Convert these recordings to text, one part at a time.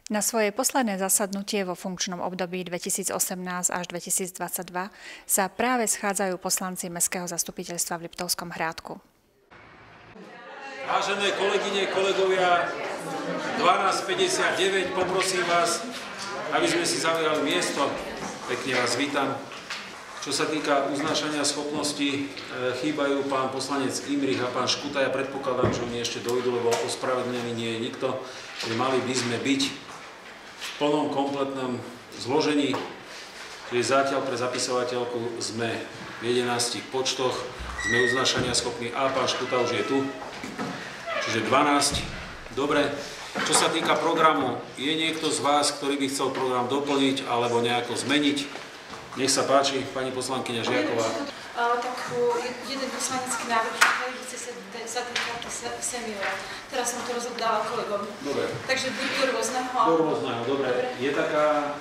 Na svoje posledné zasadnutie vo funkčnom období 2018 až 2022 sa práve schádzajú poslanci Mestského zastupiteľstva v Liptovskom Hrádku. Vážené kolegyne, kolegovia, 12:59, poprosím vás, aby sme si zaujali miesto. Pekne vás vítam. Čo sa týka uznášania schopností, chýbajú pán poslanec Imrich a pán Škuta. Ja predpokladám, že oni ešte dojdu, lebo ospravedlnený nie je nikto. Mali by sme byť v plnom, kompletnom zložení. Čiže zatiaľ pre zapisovateľku sme v 11 počtoch, sme uznášania schopní a pán Škuta už je tu. Čiže 12. Dobre. Čo sa týka programu, je niekto z vás, ktorý by chcel program doplniť alebo nejako zmeniť? Nech sa páči, pani poslankyňa Žiaková. Tak jeden poslanecký návrh, ktorý sa týka seniora. Teraz som to rozobdala kolegom. Dobre. Takže buď do rôzneho. Do rôzneho, dobre. Je taká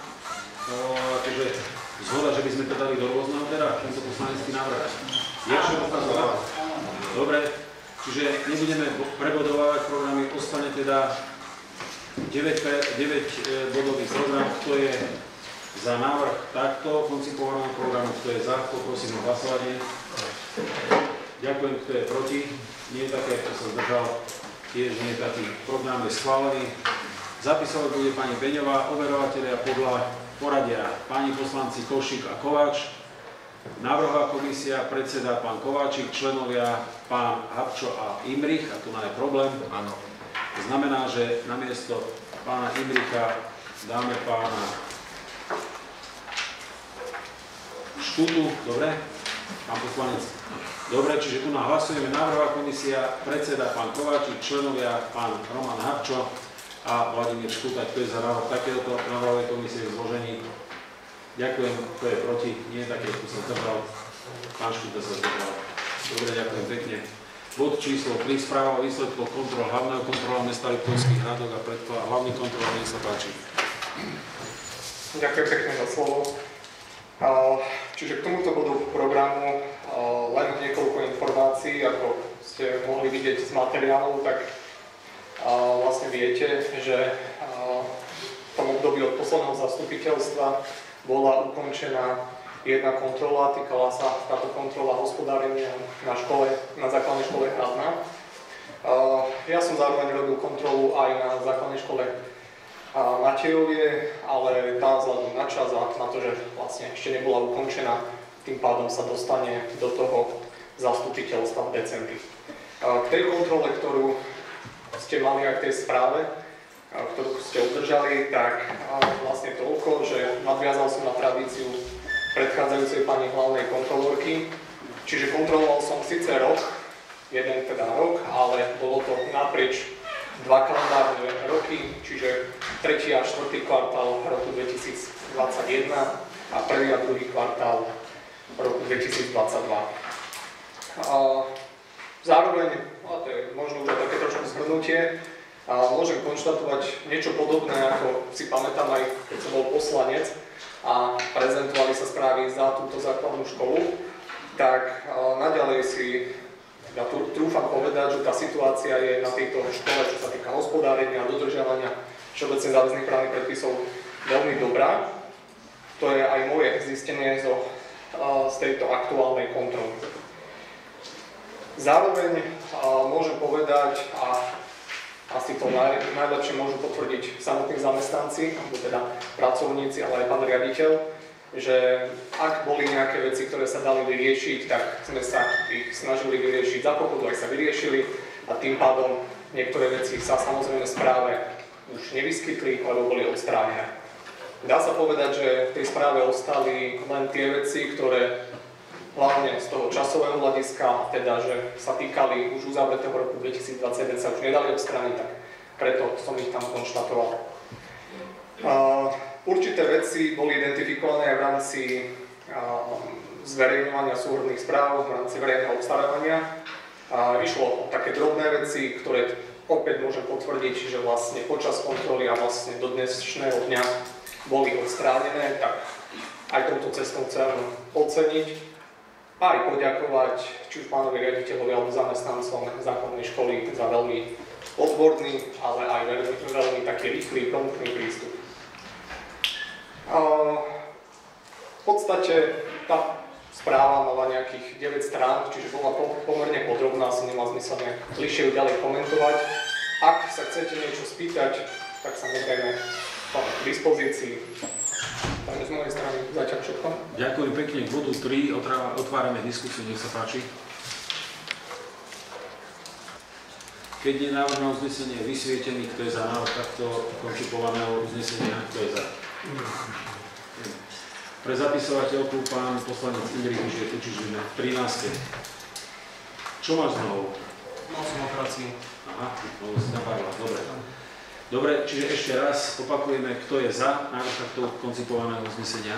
zhoda, že by sme to dali do rôzneho teda, tento poslanecký návrh? Je všeobecná zhoda? Dobre. Čiže nebudeme prebodovávať programy, ostane teda 9-bodový program, kto je za návrh takto koncipovaného programu, kto je za, poprosím o hlasovanie. Ďakujem, kto je proti. Nie je také, kto sa zdržal, tiež nie je taký. Program je schválený. Zapisovať bude pani Beňová, overovateľia podľa poradia páni poslanci Košík a Kováč. Návrhová komisia, predseda pán Kováčik, členovia pán Habčo a Imrich, a tu máme problém. Áno. To znamená, že namiesto pána Imricha dáme pána Škutu, dobre? Pán poslanec. Dobre, čiže tu hlasujeme návrhová komisia, predseda pán Kováčik, členovia pán Roman Habčo a Vladimír Škuta. Kto je za návrh takéhoto návrhovej komisie v zložení? Ďakujem, kto je proti, nie je také, kto sa zdržal. Pán Škuta sa zdržal. Dobre, ďakujem pekne. Bod číslo 3, správa o výsledkoch kontrol hlavného kontrola mesta Liptovských Hrádok a hlavný kontrolór, nech sa páči. Ďakujem pekne za slovo. Čiže k tomuto bodu programu len niekoľko informácií, ako ste mohli vidieť z materiálov, tak vlastne viete, že v tom období od posledného zastupiteľstva bola ukončená jedna kontrola, týkala sa táto kontrola hospodárenia na základnej škole Hradná. Ja som zároveň robil kontrolu aj na základnej škole Matejovie, ale tá vzhľadom na čas a na to, že vlastne ešte nebola ukončená, tým pádom sa dostane do toho zastupiteľstva v decembri. K tej kontrole, ktorú ste mali aj v tej správe, ktorú ste udržali, tak vlastne toľko, že nadviazal som na tradíciu predchádzajúcej pani hlavnej kontrolórky, čiže kontroloval som síce rok, jeden teda rok, ale bolo to naprieč 2 kalendárne roky, čiže 3. a 4. kvartál roku 2021 a 1. a 2. kvartál roku 2022. Zároveň, a to je možno už také trošku zhrnutie, môžem konštatovať niečo podobné, ako si pamätám aj keď som bol poslanec a prezentovali sa správy za túto základnú školu, tak naďalej si trúfam povedať, že tá situácia je na tejto škole, čo sa týka hospodárenia a dodržiavania všeobecne záväzných právnych predpisov veľmi dobrá. To je aj moje zistenie z tejto aktuálnej kontroly. Zároveň môžem povedať, a asi to najlepšie môžu potvrdiť samotní zamestnanci, alebo teda pracovníci, ale aj pán riaditeľ, že ak boli nejaké veci, ktoré sa dali vyriešiť, tak sme sa ich snažili vyriešiť za pochodu, aj sa vyriešili a tým pádom niektoré veci sa samozrejme v správe už nevyskytli, alebo boli odstránené. Dá sa povedať, že v tej správe ostali len tie veci, ktoré hlavne z toho časového hľadiska, teda že sa týkali už uzavretého roku 2021, sa už nedali odstrániť, tak preto som ich tam konštatoval. Určité veci boli identifikované aj v rámci zverejňovania súhrnných správ, v rámci verejného obstarávania. Išlo o také drobné veci, ktoré opäť môžem potvrdiť, že vlastne počas kontroly a vlastne do dnešného dňa boli odstránené, tak aj touto cestou chcem oceniť a aj poďakovať či už pánovi riaditeľovi alebo zamestnancom základnej školy za veľmi odborný, ale aj veľmi taký rýchly, promptný prístup. V podstate tá správa mala nejakých 9 strán, čiže bola pomerne podrobná, asi nemá zmysel bližšie ju ďalej komentovať. Ak sa chcete niečo spýtať, tak samozrejme k dispozícii. Takže z mojej strany zatiaľ všetko. Ďakujem pekne. K bodu 3 otvárame diskusiu, nech sa páči. Keď je návrh na uznesenie vysvietený, kto je za návrh takto koncipovaného uznesenia, kto je za? Pre zapisovateľku pán poslanec Imrich už je tu, čiže v 13. Čo máš znovu? Moc demokracii. Aha, no si napárila, dobre. Dobre, čiže ešte raz opakujeme, kto je za návrh takto koncipovaného uznesenia.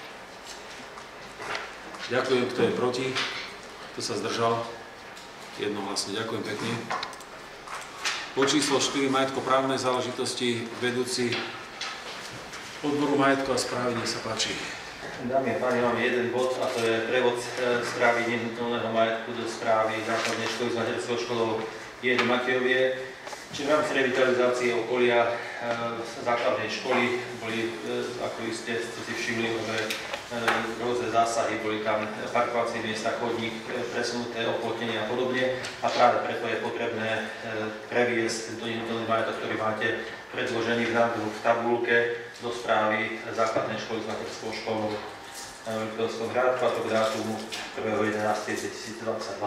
Ďakujem, kto je proti, kto sa zdržal. Jednohlasne, ďakujem pekne. Bod číslo 4, majetkoprávne záležitosti, vedúci odboru majetku a správy, nech sa páči. Dámy a páni, máme jeden bod a to je prevod správy nehnuteľného majetku do správy základnej školy s materskou školou J. Makejovie. Čiže v rámci revitalizácie okolia základnej školy boli, ako ste si všimli, rôzne zásahy, boli tam parkovacie miesta, chodník, presunuté oplotenie a podobne. A práve preto je potrebné previesť tento nehnuteľný majetok, ktorý máte predložený v tabuľke do správy základnej školy s materskou školou v Liptovskom Hrádku, a to k dátumu 1.11.2022.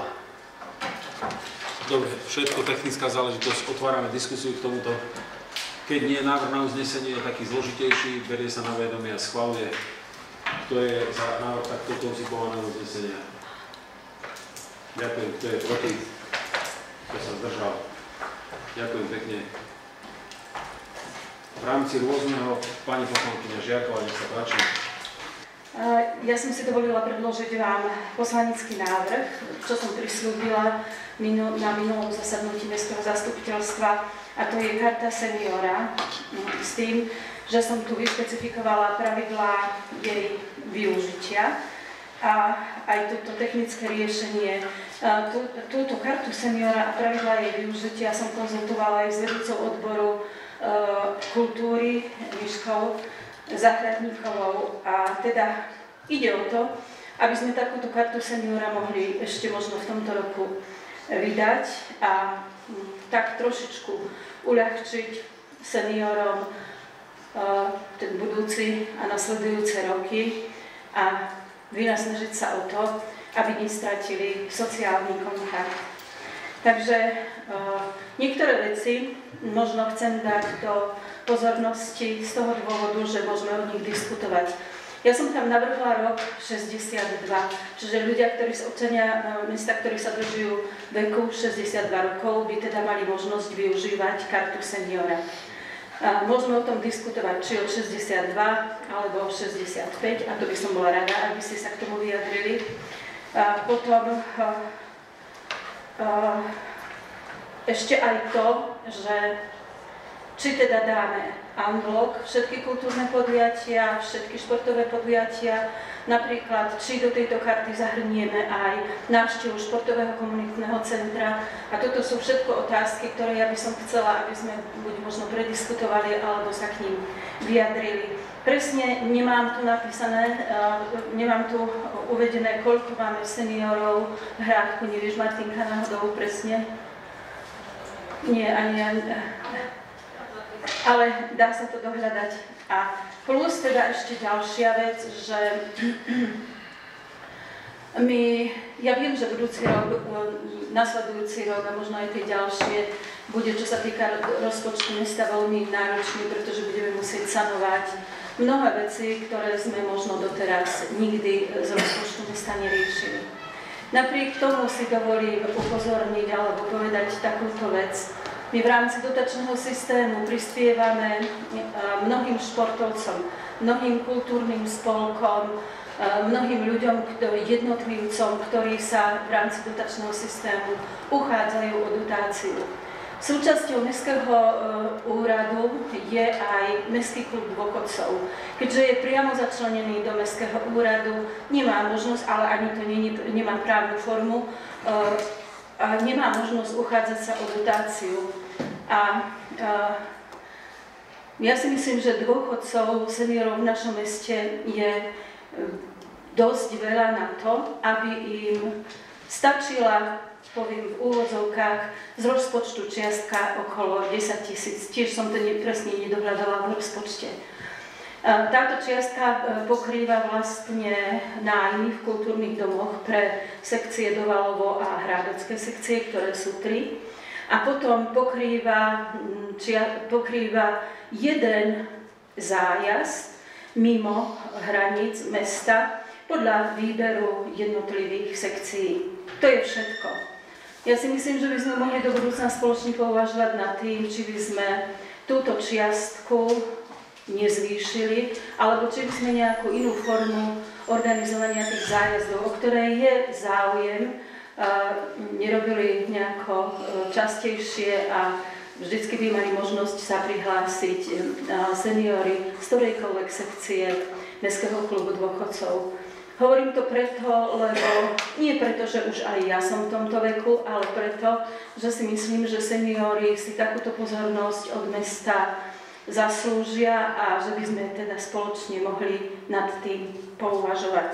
Dobre, všetko technická záležitosť, otvárame diskusiu k tomuto. Keď nie je návrh na uznesenie je taký zložitejší, berie sa na vedomie a schvaľuje. Kto je za návrh takto koncipovaného uznesenia? Ďakujem, kto je proti? Kto sa zdržal? Ďakujem pekne. V rámci rôzneho pani poslankyňa Žiaková, nech sa páči. Ja som si dovolila predložiť vám poslanecký návrh, čo som prisľúbila na minulom zasadnutí mestského zastupiteľstva, a to je karta seniora, s tým, že som tu vyšpecifikovala pravidlá jej využitia a aj toto technické riešenie. Túto kartu seniora a pravidlá jej využitia som konzultovala aj s vedúcou odboru kultúry, Miškou Zahradníkovou, a teda ide o to, aby sme takúto kartu seniora mohli ešte možno v tomto roku vydať a tak trošičku uľahčiť seniorom ten budúci a nasledujúce roky a vynasnažiť sa o to, aby nestratili sociálny kontakt. Takže niektoré veci možno chcem dať do pozornosti z toho dôvodu, že môžeme o nich diskutovať. Ja som tam navrhla rok 62, čiže ľudia, občania mesta, ktorí sa dožijú veku 62 rokov, by teda mali možnosť využívať kartu seniora. Môžeme o tom diskutovať, či od 62 alebo 65, a to by som bola rada, aby ste sa k tomu vyjadrili. Potom ešte aj to, že či teda dáme unblock všetky kultúrne podujatia, všetky športové podujatia, napríklad či do tejto karty zahrnieme aj návštevu športového komunitného centra. A toto sú všetko otázky, ktoré ja by som chcela, aby sme buď možno prediskutovali, alebo sa k ním vyjadrili. Presne nemám tu napísané, nemám tu uvedené, koľko máme seniorov v Hrádku, nevieš, Martinka, náhodou presne? Nie, ani ale dá sa to dohľadať. A plus teda ešte ďalšia vec, že ja viem, že budúci rok, nasledujúci rok a možno aj tie ďalšie bude, čo sa týka rozpočtu mesta, veľmi náročný, pretože budeme musieť sanovať mnohé veci, ktoré sme možno doteraz nikdy z rozpočtu mesta neriešili. Napriek tomu si dovolím upozorniť alebo povedať takúto vec. My v rámci dotačného systému prispievame mnohým športovcom, mnohým kultúrnym spolkom, mnohým ľuďom, jednotlivcom, ktorí sa v rámci dotačného systému uchádzajú o dotáciu. Súčasťou Mestského úradu je aj Mestský klub dôchodcov. Keďže je priamo začlenený do Mestského úradu, nemá možnosť, ale ani to nemá právnu formu, nemá možnosť uchádzať sa o dotáciu. A ja si myslím, že dôchodcov, seniorov v našom meste je dosť veľa na to, aby im stačila, poviem v úvodzovkách, z rozpočtu čiastka okolo 10 000. Tiež som to presne nedohľadala v rozpočte. Táto čiastka pokrýva vlastne nájmy v kultúrnych domoch pre sekcie Dovalovo a Hrádecké sekcie, ktoré sú 3. A potom pokrýva jeden zájazd mimo hraníc mesta podľa výberu jednotlivých sekcií. To je všetko. Ja si myslím, že by sme mohli do budúcna spoločne považovať nad tým, či by sme túto čiastku nezvýšili, alebo či by sme nejakú inú formu organizovania tých zájazdov, o ktoré je záujem, nerobili nejako častejšie a vždycky by mali možnosť sa prihlásiť seniori z ktorejkoľvek sekcie Mestského klubu dôchodcov. Hovorím to preto, lebo nie preto, že už aj ja som v tomto veku, ale preto, že si myslím, že seniori si takúto pozornosť od mesta zaslúžia a že by sme teda spoločne mohli nad tým pouvažovať.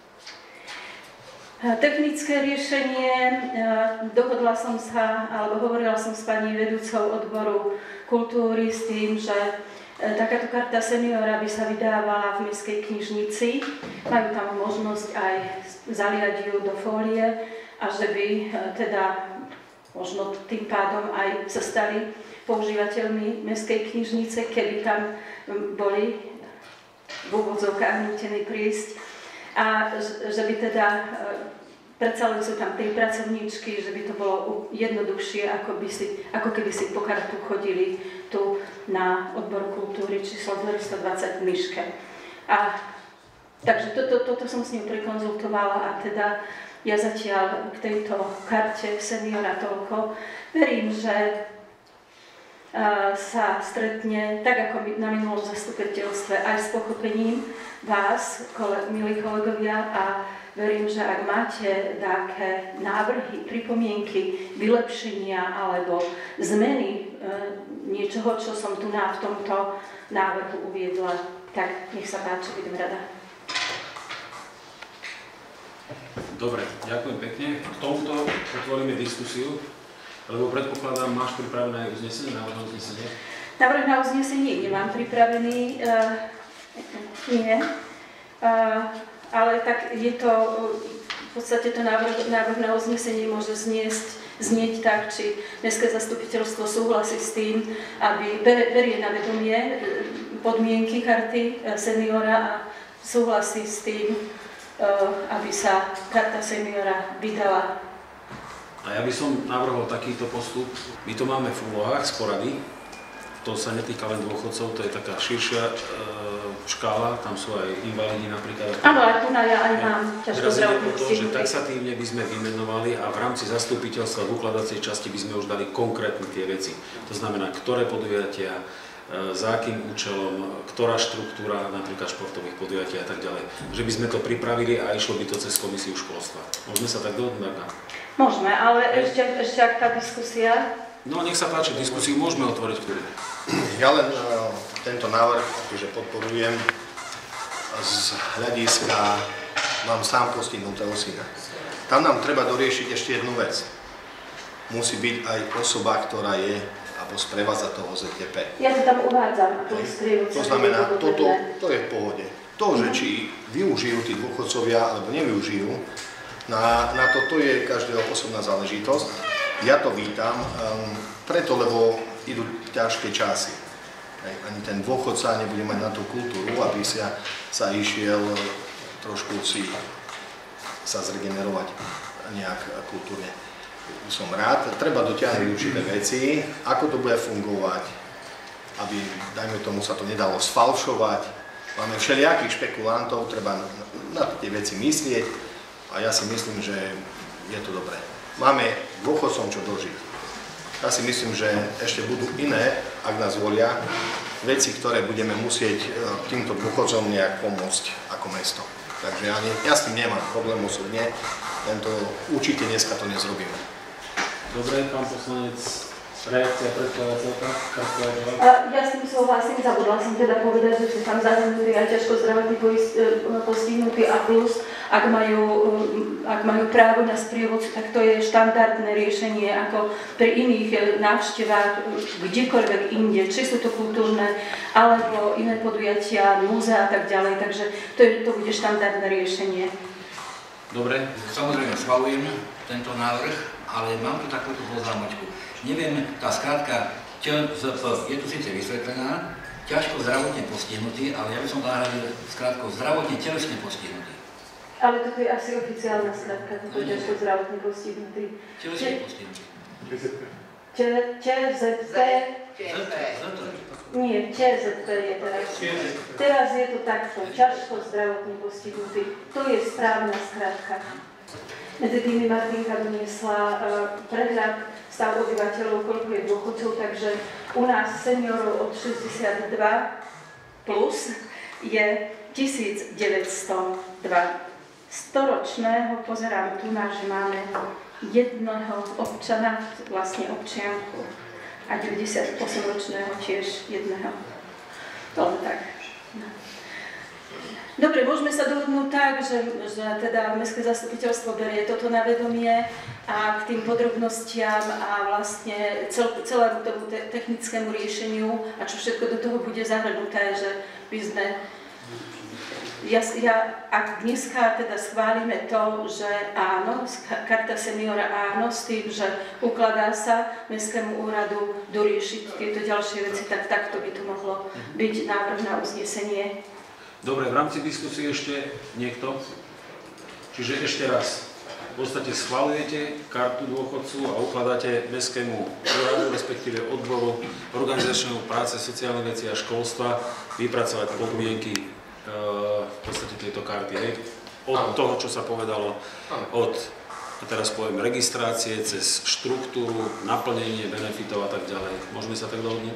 Technické riešenie, dohodla som sa, alebo hovorila som s pani vedúcou odboru kultúry s tým, že takáto karta seniora by sa vydávala v mestskej knižnici. Majú tam možnosť aj zaliať ju do fólie a že by teda možno tým pádom aj sa stali používateľmi mestskej knižnice, keby tam boli v úvodzovkách nútení prísť. A že by teda predsa len sú tam tej pracovníčky, že by to bolo jednoduchšie, ako keby si po kartu chodili tu na odbor kultúry číslo 220 v Miške. A takže toto som s ním prekonzultovala a teda ja zatiaľ k tejto karte seniora toľko. Verím, že sa stretne, tak ako na minulom zastupiteľstve, aj s pochopením vás, milí kolegovia, a verím, že ak máte také návrhy, pripomienky, vylepšenia alebo zmeny niečoho, čo som tu v tomto návrhu uviedla, tak nech sa páči, budem rada. Dobre, ďakujem pekne. K tomuto otvoríme diskusiu, lebo predpokladám, máš pripravené aj uznesenie, návrh na uznesenie? Návrh na uznesenie nemám pripravený, nie. Ale tak je to, v podstate to návrh na uznesenie môže znieť tak, či Mestské zastupiteľstvo súhlasí s tým, aby berie na vedomie podmienky karty seniora a súhlasí s tým, aby sa karta seniora vydala. A ja by som navrhol takýto postup. My to máme v úlohách z porady. To sa netýka len dôchodcov, to je taká širšia škála, tam sú aj invalidi napríklad. Áno, aj tu ja aj mám ťažko zdravotnú to, že taxatívne by sme vymenovali a v rámci zastupiteľstva v ukladacej časti by sme už dali konkrétne tie veci. To znamená, ktoré podujatia, za akým účelom, ktorá štruktúra napríklad športových podujatí a tak ďalej. Že by sme to pripravili a išlo by to cez komisiu školstva. Môžeme sa tak dohodnúť? Môžeme, ale ešte ak tá diskusia... No, nech sa páči, diskusiu môžeme otvoriť. Ja len tento návrh akože podporujem z hľadiska, mám sám postihnutého syna. Tam nám treba doriešiť ešte jednu vec. Musí byť aj osoba, ktorá je alebo sprevádza toho ZTP. Ja to tam uvádzam. To znamená, to je v pohode. To, že či využijú tí dôchodcovia alebo nevyužijú, na to je každého osobná záležitosť. Ja to vítam, preto, lebo idú ťažké časy. Ani ten dôchodca nebude mať na tú kultúru, aby sa išiel trošku si sa zregenerovať nejak kultúrne. Som rád, treba dotiahnuť určité veci, ako to bude fungovať, aby, dajme tomu, sa to nedalo sfalšovať. Máme všelijakých špekulantov, treba na tie veci myslieť a ja si myslím, že je to dobré. Máme dôchodcom čo dožiť. Ja si myslím, že ešte budú iné, ak nás volia, veci, ktoré budeme musieť týmto dôchodcom nejak pomôcť ako mesto. Takže ja s tým nemám problém osobne, určite dneska to nezrobíme. Dobre, pán poslanec Reakcia predkladateľka? Ja s tým súhlasím, zabudla som teda povedať, že sú tam zahrnutí aj ťažko zdravotní postihnutí a plus, ak majú právo na sprievodcu, tak to je štandardné riešenie ako pri iných návštevách kdekoľvek inde, či sú to kultúrne alebo iné podujatia, múzea a tak ďalej, takže to bude štandardné riešenie. Dobre. Samozrejme schvalujem tento návrh, ale mám tu takúto poznámočku. Neviem, tá skrátka ČZP je tu síce vysvetlená, ťažko zdravotne postihnutý, ale ja by som nahradil skrátkou zdravotne telesne postihnutý. Ale toto je asi oficiálna skrátka, toto ťažko zdravotne postihnutý. Telesne postihnutý. ČZP. Nie, ČZP je teraz. Teraz je to takto, ťažko zdravotne postihnutý. To je správna skrátka. Medzi tými Martinka doniesla prehľad stav obyvateľov, koľko je dôchodcov, takže u nás seniorov od 62 plus je 1902. Storočného pozerám tu, že máme jedného občana, vlastne občianku, a 98-ročného tiež jedného. To tak. Dobre, môžeme sa dohodnúť tak, že teda Mestské zastupiteľstvo berie toto na vedomie a k tým podrobnostiam a vlastne celému tomu technickému riešeniu a čo všetko do toho bude zahrnuté, že by sme... Ak dneska teda schválime to, že áno, karta seniora áno, s tým, že ukladá sa Mestskému úradu doriešiť tieto ďalšie veci, tak takto by to mohlo byť návrh na uznesenie. Dobre, v rámci diskusie ešte niekto? Čiže ešte raz, v podstate schvaľujete kartu dôchodcu a ukladáte Mestskému úradu, respektíve odboru organizačného práce, sociálnej veci a školstva vypracovať podmienky v podstate tejto karty. Hej? Od toho, čo sa povedalo, od, a teraz poviem, registrácie cez štruktúru, naplnenie benefitov a tak ďalej. Môžeme sa tak dohodnúť?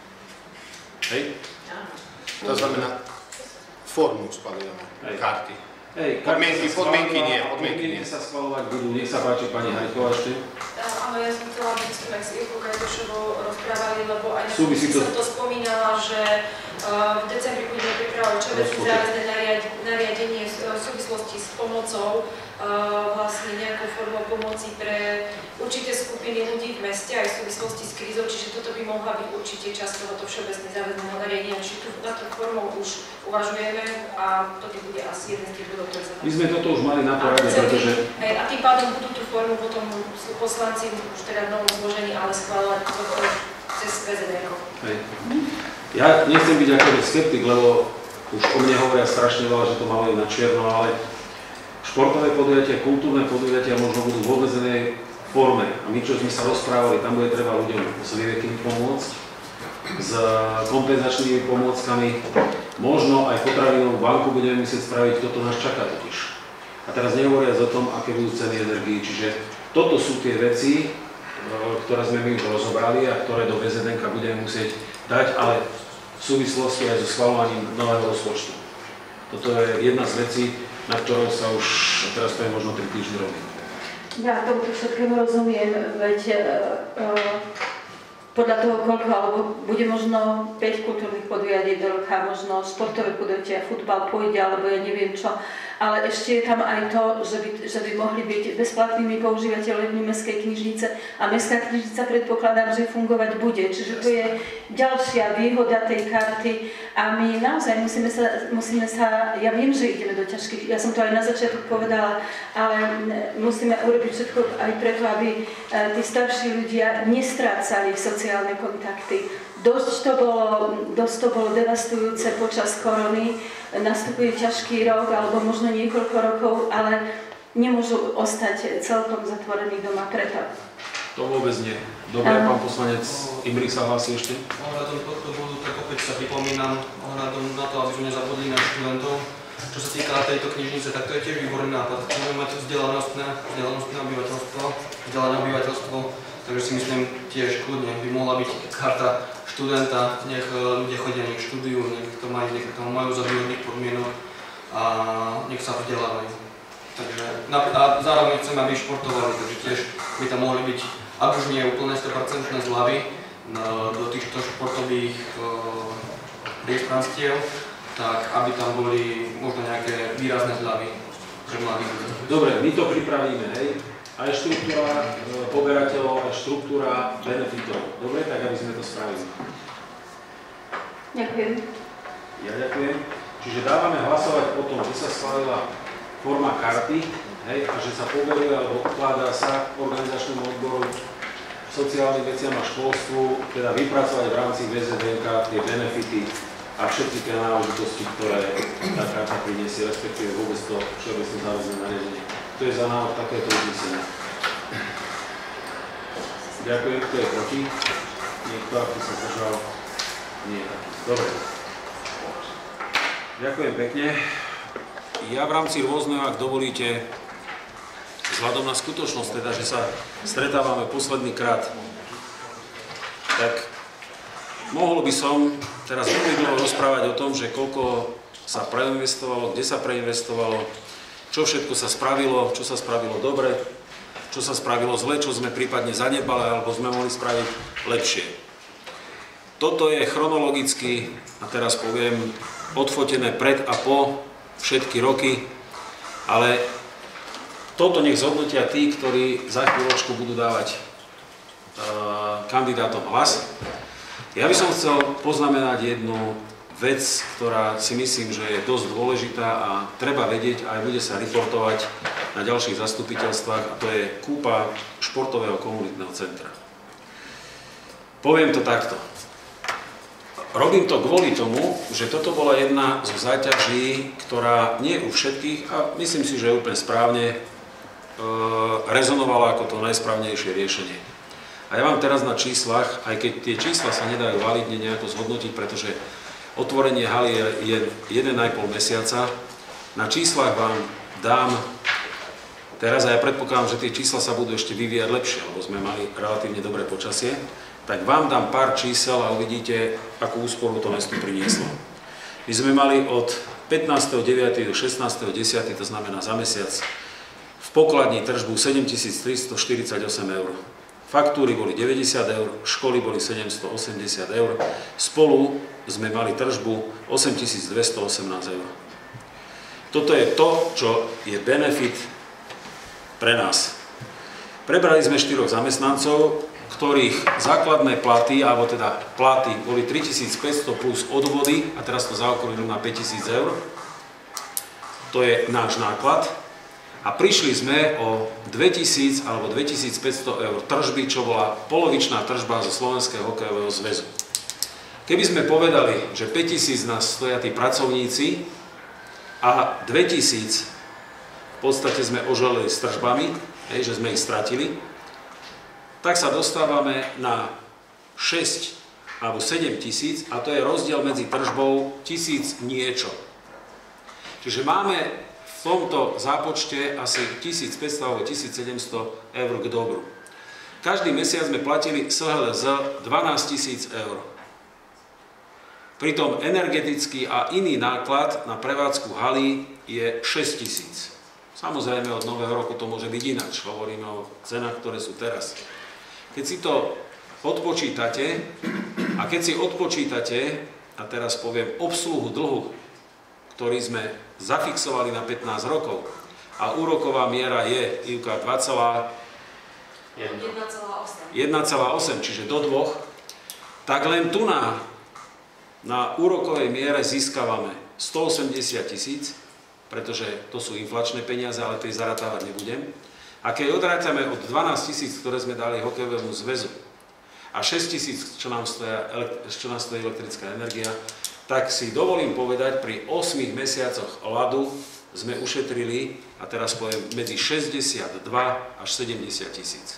Hej? To znamená, formu schvaľujeme, karty. Hej, podmienky nie. Podmienky sa schvaľovať budú. Nech sa páči, pani Hajková ešte. Áno, ja som chcela byť s tým, ak s Ivkou Krajtošovou rozprávali, lebo aj na som to spomínala, že v decembri budeme pripravovať všeobecné záväzné nariadenie v súvislosti s pomocou, vlastne nejakou formou pomoci pre určité skupiny ľudí v meste aj v súvislosti s krízou, čiže toto by mohla byť určite časť tohoto všeobecné záväzného nariadenia, čiže tu na to formou už uvažujeme a toto bude asi jeden z tých bodov, ktoré sa tam... My sme toto už mali na porade, pretože... A tým pádom budú tú formu potom poslanci už teda v novom zložení, ale schváľovať toto cez VZD-ko. Ja nechcem byť ako skeptik, lebo už o mne hovoria strašne veľa, že to majú na čierno, ale športové podujatia, kultúrne podujatia možno budú v obmedzenej forme. A my, čo sme sa rozprávali, tam bude treba ľuďom s liekmi pomôcť, s kompenzačnými pomôckami, možno aj potravinovú banku budeme musieť spraviť, toto nás čaká totiž. A teraz nehovoriac o tom, aké budú ceny energií, čiže toto sú tie veci, ktoré sme my už rozobrali a ktoré do VZN-ka budeme musieť dať, ale v súvislosti aj so schvaľovaním nového rozpočtu. Toto je jedna z vecí, na ktorou sa už teraz poviem možno 3 týždne robí. Ja tomuto všetkému rozumiem, veď podľa toho koľko, alebo bude možno 5 kultúrnych podujatí do roka, možno športové podujatia, futbal pôjde, alebo ja neviem čo. Ale ešte je tam aj to, že by mohli byť bezplatnými používateľmi Mestskej knižnice a Mestská knižnica predpokladám, že fungovať bude. Čiže to je ďalšia výhoda tej karty a my naozaj musíme sa, ja viem, že ideme do ťažkých, ja som to aj na začiatku povedala, ale musíme urobiť všetko aj preto, aby tí starší ľudia nestrácali sociálne kontakty. Dosť to bolo devastujúce počas korony, nastupuje ťažký rok alebo možno niekoľko rokov, ale nemôžu ostať celkom zatvorení doma preto. To vôbec nie. Dobre, pán poslanec Imrich sa hlási ešte. Ohľadom tohto bodu, tak opäť sa pripomínam ohľadom na to, aby sme nezabudli na študentov. Čo sa týka tejto knižnice, tak to je tiež výborný nápad. Chceme mať vzdelanostné obyvateľstvo, takže si myslím tiež kľudne by mohla byť karta študenta, nech ľudia chodia, nech študujú, nech to majú za výhodných podmienok a nech sa vzdelávajú. Takže a zároveň chceme, aby športovali, takže tiež by tam mohli byť ak už nie úplne 100% zľavy do týchto športových priestranstiev, tak aby tam boli možno nejaké výrazné zľavy pre mladých ľudí. Dobre, my to pripravíme, hej? Aj štruktúra poberateľov, aj štruktúra benefitov. Dobre, tak aby sme to spravili. Ďakujem. Ja ďakujem. Čiže dávame hlasovať o tom, že sa schválila forma karty, hej, a že sa poveruje alebo ukladá sa organizačnému odboru sociálnym veciam a školstvu, teda vypracovať v rámci VZDNK tie benefity a všetky tie náležitosti, ktoré tá karta priniesie, respektíve vôbec to všeobecné záväzné nariadenie. To je za návod takéto uznesenie. Ďakujem, kto je proti? Niekto, aký sa zdržal? Nie. Dobre. Ďakujem pekne. Ja v rámci rôzneho, ak dovolíte, vzhľadom na skutočnosť, teda, že sa stretávame posledný krát, tak mohol by som teraz veľmi dlho rozprávať o tom, že koľko sa preinvestovalo, kde sa preinvestovalo, čo všetko sa spravilo, čo sa spravilo dobre, čo sa spravilo zle, čo sme prípadne zanedbali alebo sme mohli spraviť lepšie. Toto je chronologicky, a teraz poviem, odfotené pred a po všetky roky, ale toto nech zhodnotia tí, ktorí za chvíľočku budú dávať kandidátom hlas. Ja by som chcel poznamenať jednu vec, ktorá si myslím, že je dosť dôležitá a treba vedieť, aj bude sa reportovať na ďalších zastupiteľstvách, a to je kúpa športového komunitného centra. Poviem to takto. Robím to kvôli tomu, že toto bola jedna zo záťaží, ktorá nie u všetkých, a myslím si, že je úplne správne, rezonovala ako to najsprávnejšie riešenie. A ja vám teraz na číslach, aj keď tie čísla sa nedajú validne nejako zhodnotiť, pretože otvorenie haly je 1,5 mesiaca, na číslach vám dám teraz, a ja predpokladám, že tie čísla sa budú ešte vyvíjať lepšie, lebo sme mali relatívne dobré počasie, tak vám dám pár čísel a uvidíte, akú úsporu to mestu prinieslo. My sme mali od 15.9. do 16.10., to znamená za mesiac, v pokladni tržbu 7348 eur. Faktúry boli 90 eur, školy boli 780 eur, spolu sme mali tržbu 8218 eur. Toto je to, čo je benefit pre nás. Prebrali sme 4 zamestnancov, ktorých základné platy, alebo teda platy, boli 3500 plus odvody, a teraz to zaokrúhlim na 5000 eur. To je náš náklad. A prišli sme o 2000 alebo 2500 eur tržby, čo bola polovičná tržba zo Slovenského hokejového zväzu. Keby sme povedali, že 5000 nás stoja tí pracovníci a 2000 v podstate sme oželili s tržbami, že sme ich stratili, tak sa dostávame na 6 alebo 7 000, a to je rozdiel medzi tržbou 1000 niečo. Čiže máme v tomto zápočte asi 1500 alebo 1700 eur k dobru. Každý mesiac sme platili SHLZ 12 000 eur. Pritom energetický a iný náklad na prevádzku haly je 6 000. Samozrejme, od nového roku to môže byť ináč. Hovoríme o cenách, ktoré sú teraz. Keď si to odpočítate, a teraz poviem obsluhu dlhu, ktorý sme zafixovali na 15 rokov, a úroková miera je, Ivka, 1,8, čiže do 2, tak len tu na úrokovej miere získavame 180 000, pretože to sú inflačné peniaze, ale tej zaratávať nebudem. A keď odrátame od 12 000, ktoré sme dali hokejovému zväzu, a 6 000, čo nám stojí elektrická energia, tak si dovolím povedať, pri 8 mesiacoch ľadu sme ušetrili, a teraz poviem, medzi 62 až 70 000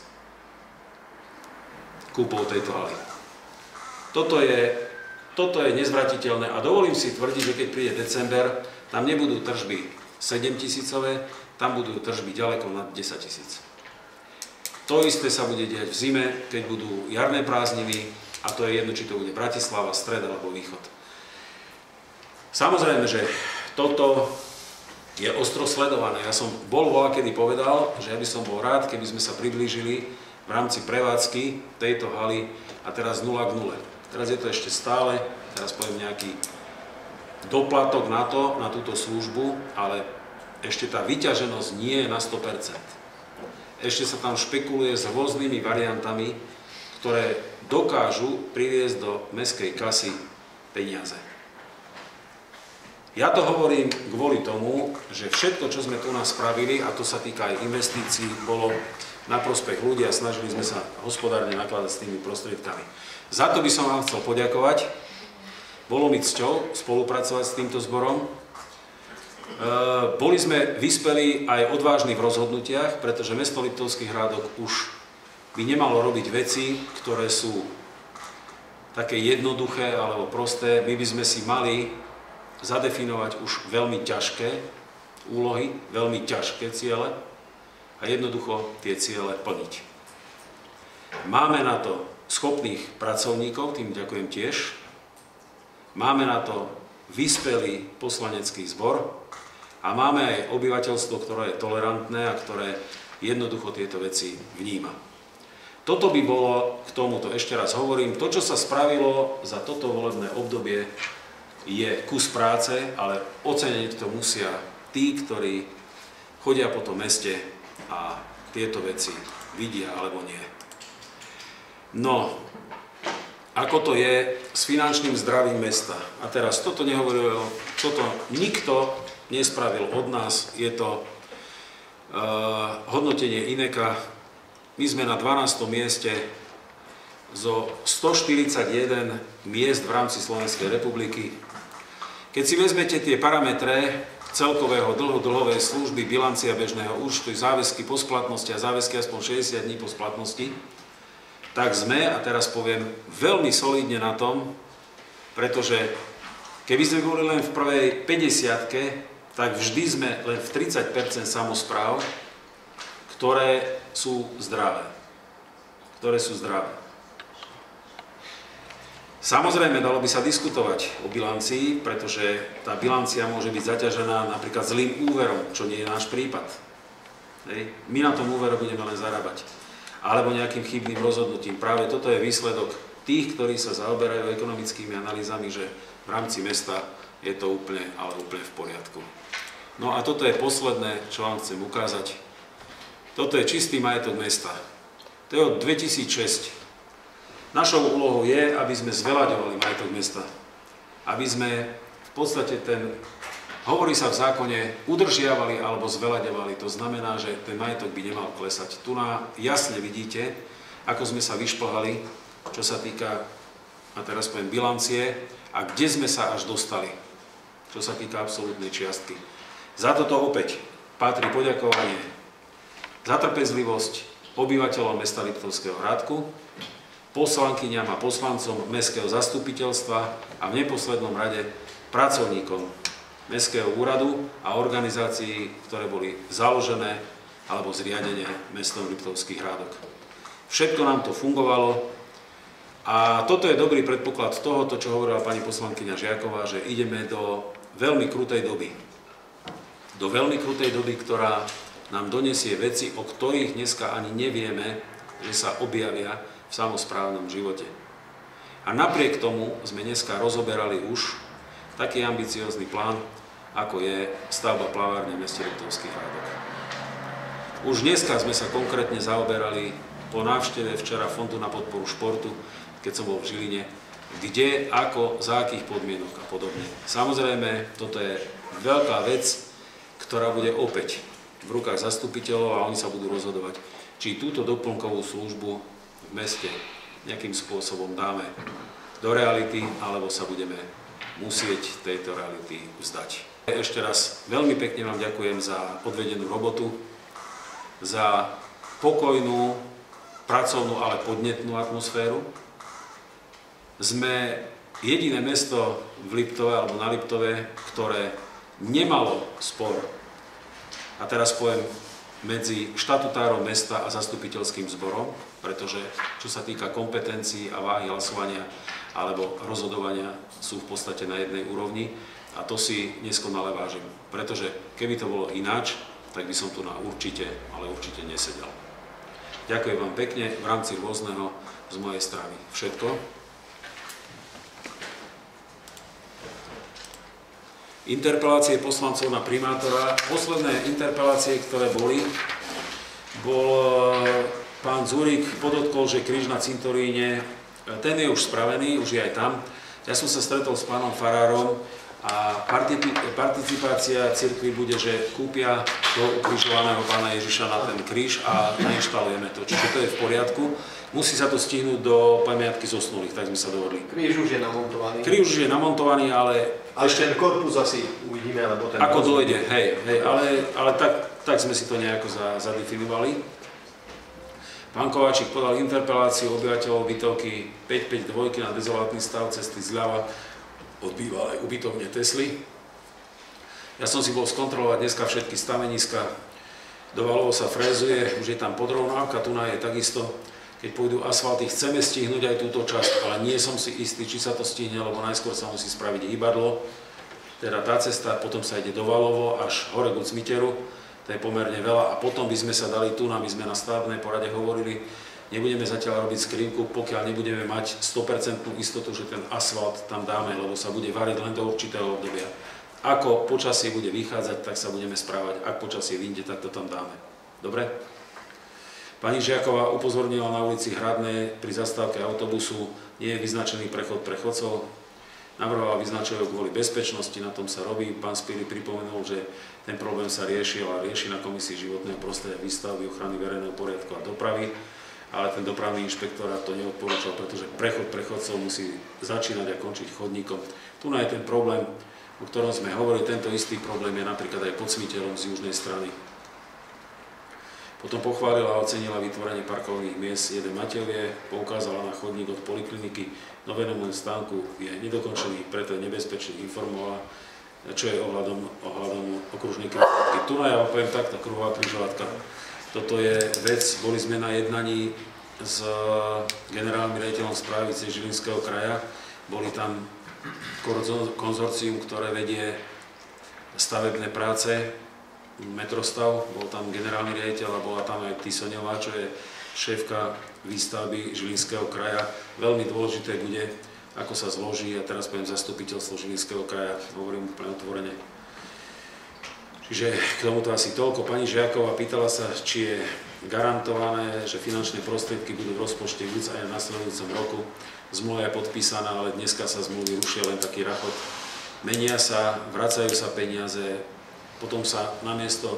kúpov tejto haly. Toto je nezvratiteľné, a dovolím si tvrdiť, že keď príde december, tam nebudú tržby 7 000, tam budú tržby ďaleko nad 10 000. To isté sa bude diať v zime, keď budú jarné prázdniny, a to je jedno, či to bude Bratislava, stred alebo východ. Samozrejme, že toto je ostro sledované. Ja som bol voľakedy povedal, že ja by som bol rád, keby sme sa priblížili v rámci prevádzky tejto haly a teraz 0:0. Teraz je to ešte stále, teraz poviem nejaký doplatok na túto službu, ale ešte tá vyťaženosť nie je na 100%. Ešte sa tam špekuluje s rôznymi variantami, ktoré dokážu priviesť do mestskej kasy peniaze. Ja to hovorím kvôli tomu, že všetko, čo sme tu nás spravili, a to sa týka aj investícií, bolo na prospech ľudí a snažili sme sa hospodárne nakladať s tými prostriedkami. Za to by som vám chcel poďakovať. Bolo mi cťou spolupracovať s týmto zborom. Boli sme vyspelí aj odvážni v rozhodnutiach, pretože mesto Liptovský Hrádok už by nemalo robiť veci, ktoré sú také jednoduché alebo prosté. My by sme si mali zadefinovať už veľmi ťažké úlohy, veľmi ťažké ciele a jednoducho tie ciele plniť. Máme na to schopných pracovníkov, tým ďakujem tiež. Máme na to vyspelý poslanecký zbor a máme aj obyvateľstvo, ktoré je tolerantné a ktoré jednoducho tieto veci vníma. Toto by bolo k tomuto, ešte raz hovorím, to, čo sa spravilo za toto volebné obdobie, je kus práce, ale oceniť to musia tí, ktorí chodia po tom meste a tieto veci vidia alebo nie. No, ako to je s finančným zdravím mesta? A teraz toto nehovoril, toto nikto nespravil od nás, je to hodnotenie INECA. My sme na 12. mieste zo 141 miest v rámci Slovenskej republiky. Keď si vezmete tie parametre celkového dlhovej služby, bilancia bežného účtu, záväzky po splatnosti a záväzky aspoň 60 dní po splatnosti, tak sme, a teraz poviem, veľmi solidne na tom, pretože keby sme boli len v prvej 50-ke, tak vždy sme len v 30% samospráv, ktoré sú zdravé. Samozrejme, dalo by sa diskutovať o bilancii, pretože tá bilancia môže byť zaťažená napríklad zlým úverom, čo nie je náš prípad. My na tom úveru budeme len zarábať. Alebo nejakým chybným rozhodnutím. Práve toto je výsledok tých, ktorí sa zaoberajú ekonomickými analýzami, že v rámci mesta je to úplne, ale úplne v poriadku. No a toto je posledné, čo vám chcem ukázať. Toto je čistý majetok mesta. To je od 2006. Našou úlohou je, aby sme zveľaďovali majetok mesta. Aby sme v podstate hovorí sa v zákone, udržiavali alebo zveľaďovali. To znamená, že ten majetok by nemal klesať. Tu jasne vidíte, ako sme sa vyšplhali, čo sa týka, a teraz poviem, bilancie a kde sme sa až dostali, čo sa týka absolútnej čiastky. Za toto opäť patrí poďakovanie za trpezlivosť obyvateľom mesta Liptovského Hrádku, poslankyňam a poslancom mestského zastupiteľstva a v neposlednom rade pracovníkom mestského úradu a organizácií, ktoré boli založené alebo zriadené mestom Liptovský Hrádok. Všetko nám to fungovalo a toto je dobrý predpoklad toho, čo hovorila pani poslankyňa Žiaková, že ideme do veľmi krutej doby. Do veľmi krutej doby, ktorá nám donesie veci, o ktorých dneska ani nevieme, že sa objavia v samosprávnom živote. A napriek tomu sme dneska rozoberali už taký ambiciózny plán, ako je stavba plavárne v meste Liptovský Hrádok. Už dneska sme sa konkrétne zaoberali po návšteve včera Fondu na podporu športu, keď som bol v Žiline, kde, ako, za akých podmienok a podobne. Samozrejme, toto je veľká vec, ktorá bude opäť v rukách zastupiteľov a oni sa budú rozhodovať, či túto doplnkovú službu v meste nejakým spôsobom dáme do reality, alebo sa budeme musieť tejto reality vzdať. Ešte raz veľmi pekne vám ďakujem za odvedenú robotu, za pokojnú, pracovnú, ale podnetnú atmosféru. Sme jediné mesto v Liptove alebo na Liptove, ktoré nemalo spor, a teraz poviem, medzi štatutárom mesta a zastupiteľským zborom, pretože čo sa týka kompetencií a váhy hlasovania alebo rozhodovania sú v podstate na jednej úrovni a to si neskonale vážim. Pretože keby to bolo ináč, tak by som tu určite, ale určite nesedel. Ďakujem vám pekne v rámci rôzneho z mojej strany. Všetko. Interpelácie poslancov na primátora. Posledné interpelácie, ktoré bol pán Zurík podotkol, že kríž na cintoríne, ten je už spravený, už je aj tam. Ja som sa stretol s pánom farárom a participácia cirkvi bude, že kúpia toho ukrižovaného pána Ježiša na ten kríž a nainštalujeme to. Čiže to je v poriadku. Musí sa to stihnúť do pamiatky zosnulých, tak sme sa dohodli. Kríž už je namontovaný. Kríž už je namontovaný, ale ešte ten korpus asi uvidíme, alebo ten... Ako dojde, hej, ale tak sme si to nejako zadefinovali. Pán Kováčik podal interpeláciu obyvateľov bytovky 552 na dezolátny stav cesty zľava od bývalej ubytovne Tesly. Ja som si bol skontrolovať dneska všetky staveniska. Do Valovo sa frézuje, už je tam podrovnávka, tu je takisto. Keď pôjdu asfalty, chceme stihnúť aj túto časť, ale nie som si istý, či sa to stihne, lebo najskôr sa musí spraviť hýbadlo. Teda tá cesta, potom sa ide do Valovo až hore k Cmiteru. To je pomerne veľa a potom by sme sa dali tu, my sme na stavebnej porade hovorili, nebudeme zatiaľ robiť skrinku, pokiaľ nebudeme mať 100% istotu, že ten asfalt tam dáme, lebo sa bude variť len do určitého obdobia. Ako počasie bude vychádzať, tak sa budeme správať, ak počasie vyjde, tak to tam dáme. Dobre? Pani Žiaková upozornila na ulici Hradnej pri zastávke autobusu, nie je vyznačený prechod pre chodcov. Navrhovala vyznačovať kvôli bezpečnosti, na tom sa robí. Pán Spíry pripomenul, že ten problém sa rieši na Komisii životného prostredia, výstavby, ochrany verejného poriadku a dopravy, ale ten dopravný inšpektorát to neodporúčal, pretože prechod prechodcov musí začínať a končiť chodníkom. Tu je ten problém, o ktorom sme hovorili, tento istý problém je napríklad aj pod Cmiterom z južnej strany. Potom pochválila a ocenila vytvorenie parkových miest 1 Matejovie, poukázala na chodník od polikliniky novému stánku, je nedokončený, preto je nebezpečný, informovala, čo je ohľadom okružnej križovatky. Tu ja vám poviem takto, kruhová križovatka. Toto je vec, boli sme na jednaní s generálnym riaditeľom správy Žilinského kraja, boli tam konzorcium, ktoré vedie stavebné práce, Metrostav, bol tam generálny riaditeľ a bola tam aj Tisoňová, čo je šéfka výstavby Žilinského kraja. Veľmi dôležité bude, ako sa zloží, a teraz poviem zastupiteľstvo Žilinského kraja, hovorím úplne otvorene. Čiže k tomuto asi toľko. Pani Žiaková pýtala sa, či je garantované, že finančné prostriedky budú v rozpočte víc aj v nasledujúcom roku. Zmluva je podpísaná, ale dneska sa zmluvy rušia, len taký rachot. Menia sa, vracajú sa peniaze, potom sa namiesto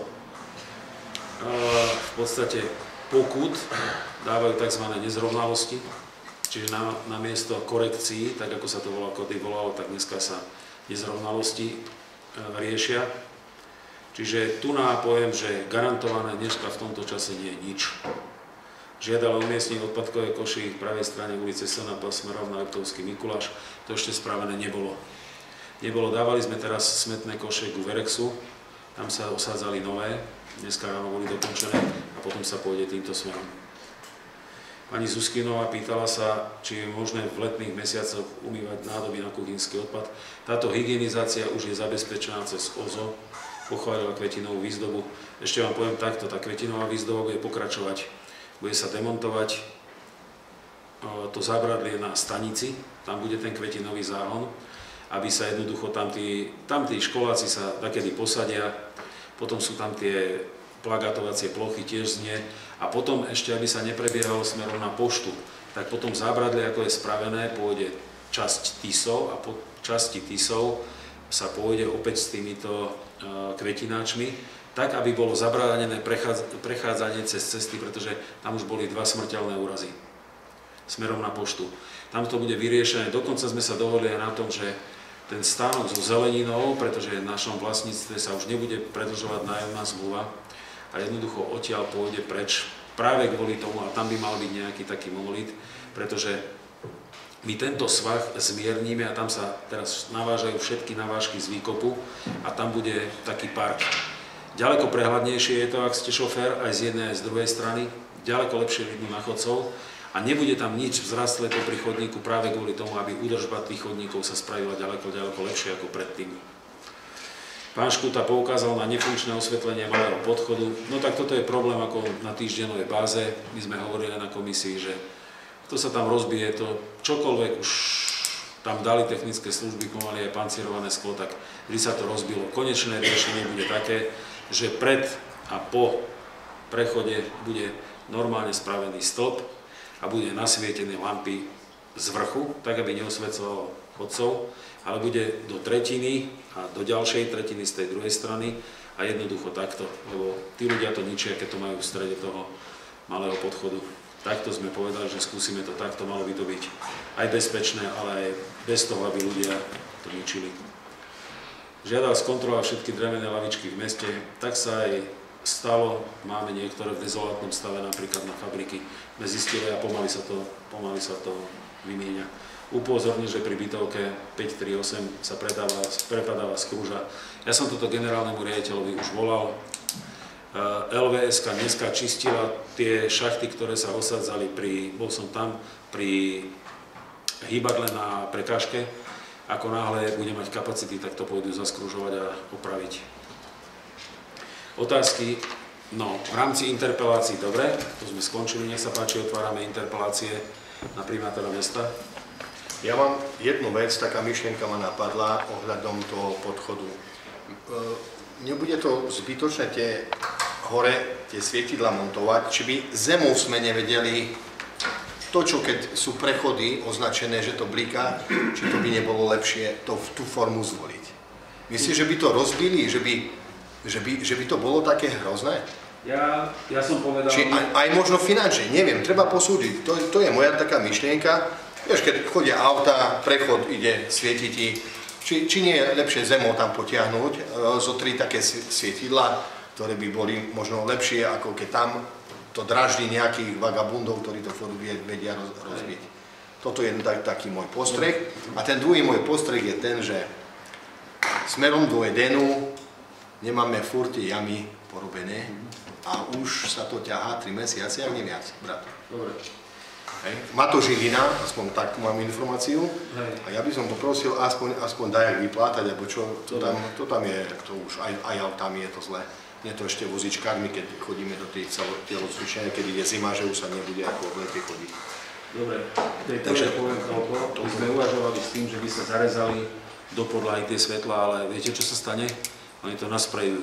v podstate pokút dávajú tzv. Nezrovnalosti, čiže namiesto korekcií, tak ako sa to volalo, tak dneska sa nezrovnalosti riešia. Čiže tu poviem, že garantované dneska v tomto čase nie je nič. Žiadala umiestniť odpadkové koši v pravej strane ulice SNP smerom na Liptovský Mikuláš, to ešte spravené nebolo. Dávali sme teraz smetné koše ku Verexu, tam sa osádzali nové, dneska ráno boli dokončené a potom sa pôjde týmto smerom. Pani Zuskinová pýtala sa, či je možné v letných mesiacoch umývať nádoby na kuchynský odpad. Táto hygienizácia už je zabezpečená cez OZO, pochválila kvetinovú výzdobu. Ešte vám poviem takto, tá kvetinová výzdoba bude pokračovať, bude sa demontovať to zábradlie na stanici, tam bude ten kvetinový záhon, aby sa jednoducho tam tí školáci sa takedy posadia, potom sú tam tie plagatovacie plochy tiež znie a potom ešte, aby sa neprebiehalo smerom na poštu, tak potom zábradlie, ako je spravené, pôjde časť Tisov a po časti Tisov sa pôjde opäť s týmito kvetináčmi, tak, aby bolo zabránené prechádzanie cez cesty, pretože tam už boli 2 smrteľné úrazy smerom na poštu. Tam to bude vyriešené, dokonca sme sa dohodli aj na tom, že ten stánok so zeleninou, pretože v našom vlastníctve sa už nebude predĺžovať nájomná zmluva a jednoducho odtiaľ pôjde preč práve kvôli tomu, a tam by mal byť nejaký taký monolit, pretože my tento svah zmierníme a tam sa teraz navážajú všetky navážky z výkopu a tam bude taký park. Ďaleko prehľadnejšie je to, ak ste šofér, aj z jednej, aj z druhej strany, ďaleko lepšie vidno na chodcov, a nebude tam nič vzrastlé pri chodníku práve kvôli tomu, aby údržba tých chodníkov sa spravila ďaleko lepšie ako predtým. Pán Škuta poukázal na nefunkčné osvetlenie malého podchodu. No tak toto je problém ako na týždennovej báze. My sme hovorili na komisii, že to sa tam rozbije, to čokoľvek už tam dali technické služby, pomaly aj pancierované sklo, tak vždy sa to rozbilo. Konečné riešenie bude také, že pred a po prechode bude normálne spravený stĺp a bude nasvietené lampy z vrchu, tak aby neosvecovalo chodcov, ale bude do tretiny a do ďalšej tretiny z tej druhej strany a jednoducho takto, lebo tí ľudia to ničia, keď to majú v strede toho malého podchodu. Takto sme povedali, že skúsime to takto, malo by to byť aj bezpečné, ale aj bez toho, aby ľudia to ničili. Žiadal skontrolovať všetky drevené lavičky v meste, tak sa aj stalo, máme niektoré v dezolátnom stave, napríklad na fabriky, sme zistili a pomaly sa to vymieňa. Upozorním, že pri bytovke 538 sa prepadáva z krúža. Ja som toto generálnemu riaditeľovi už volal. LVS-ka dneska čistila tie šachty, ktoré sa osadzali bol som tam pri hýbadle na prekážke. Ako náhle bude mať kapacity, tak to pôjdu zaskružovať a opraviť. Otázky? No, v rámci interpelácií, dobre, to sme skončili, nech sa páči, otvárame interpelácie na primátora mesta. Ja mám jednu vec, taká myšlienka ma napadla ohľadom toho podchodu. Nebude to zbytočné tie svietidla montovať, či by zemou sme nevedeli to, čo keď sú prechody označené, že to bliká, či to by nebolo lepšie tú formu zvoliť. Myslíš, že by to rozbili, že by to bolo také hrozné? Ja som povedal... Či aj možno finančne, neviem, treba posúdiť. To je moja taká myšlienka. Vieš, keď chodia auta, prechod ide svietiť, či nie je lepšie zemou tam potiahnuť, zotriť také svietidlá, ktoré by boli možno lepšie, ako keď tam to draždí nejakých vagabundov, ktorí to vedia rozbiť. Toto je taký môj postreh. A ten druhý môj postreh je ten, že smerom do Edenu nemáme furt tie jamy porobené a už sa to ťahá 3 mesiace, ak nie viac, brat. Dobre. Má to Žilina, aspoň takú mám informáciu. A ja by som poprosil aspoň dajak vyplátať, lebo to tam je, to už aj autami je to zle. Nie to ešte vozičkármi, keď chodíme do tých telocvičenia, keď ide zima, že už sa nebude ako v lete chodiť. Dobre, takže poviem toľko. My sme uvažovali s tým, že by sa zarezali do podlahy tie svetlá, ale viete, čo sa stane? Oni to nasprejujú.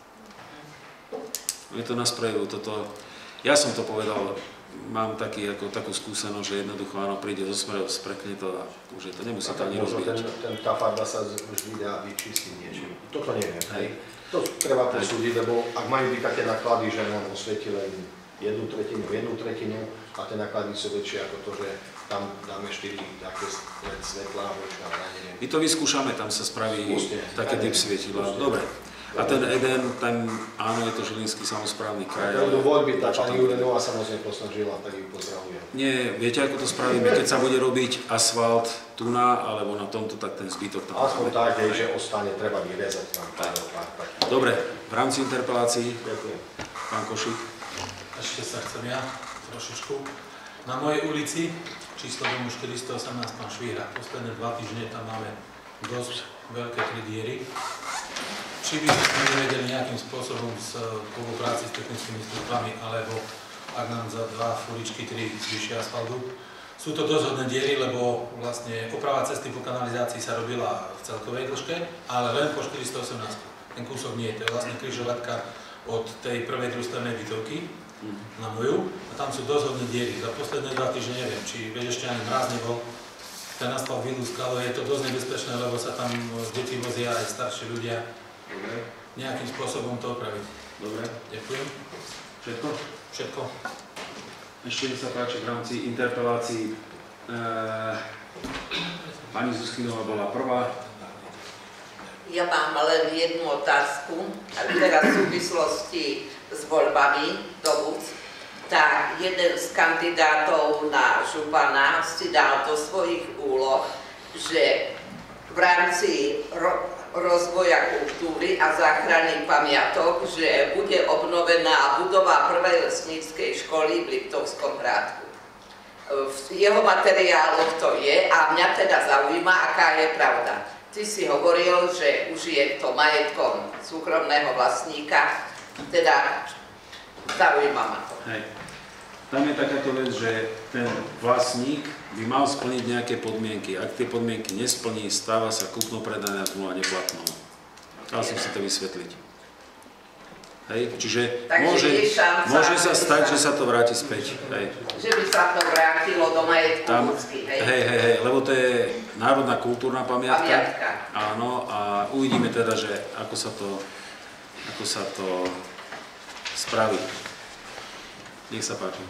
Toto. Ja som to povedal, mám takú skúsenosť, že jednoducho áno, príde zo smerov, sprekne to a už je to, nemusí to ani rozbíjať. Tá farba sa vždy dá vyčistiť niečím. Toto neviem, hej. To treba posúdiť, lebo ak majú byť také náklady, že nám osvieti len jednu tretinu a tie náklady sú väčšie ako to, že tam dáme 4 také svetlá, neviem. My to vyskúšame, tam sa spraví také typ svietidla. Dobre. A ten Eden, áno, je to Žilinský samosprávny kraj. Do voľby tá pani Jurenová samozrejme posnažila, tak ju pozdravujem. Nie, viete, ako to spravíme? Keď sa bude robiť asfalt tu alebo na tomto, tak ten zbytok tam. Aspoň tak, že ostane, treba vyrezať tam. Dobre, v rámci interpelácií. Ďakujem. Pán Košík. Ešte sa chcem ja trošičku. Na mojej ulici, číslo domu 418, pán Švíra. Posledné 2 týždne tam máme dosť veľké 3 diery. Či by sme nevedeli nejakým spôsobom spolupráci s technickými službami, alebo ak nám za 2 furičky 3 zvýšia asfaltu. Sú to dosť hodné diery, lebo vlastne oprava cesty po kanalizácii sa robila v celkovej dĺžke, ale len po 418. Ten kúsok nie, to je vlastne križovatka od tej prvej družstevnej bytovky na moju a tam sú dosť hodné diery. Za posledné 2 týždne neviem, či veď ešte ani mráz nebol, ten asfalt vylúskal, je to dosť nebezpečné, lebo sa tam deti vozia aj starší ľudia. Dobre. Nejakým spôsobom to opraviť. Dobre. Ďakujem. Všetko? Všetko. Ešte mi sa páči v rámci interpelácií. Pani Zuskinová bola prvá. Ja mám len jednu otázku. Teraz v súvislosti s voľbami do Vúc, tak jeden z kandidátov na župana si dal do svojich úloh, že v rámci rozvoja kultúry a záchrany pamiatok, že bude obnovená budova prvej lesníckej školy v Liptovskom Hrádku. V jeho materiáloch to je a mňa teda zaujíma, aká je pravda. ty si hovoril, že už je to majetkom súkromného vlastníka, teda zaujíma ma to. Hej. Tam je takáto vec, že ten vlastník by mal splniť nejaké podmienky. Ak tie podmienky nesplní, stáva sa kúpno-predajná zmluva neplatnou. Dal som si to vysvetliť. Hej, čiže môže sa stať, že sa to vráti späť. Hej. Že by sa to vrátilo do majetku ľudských, hej? Hej, lebo to je národná kultúrna pamiatka. Áno, a uvidíme teda, že ako sa to spraví. Nech sa páči.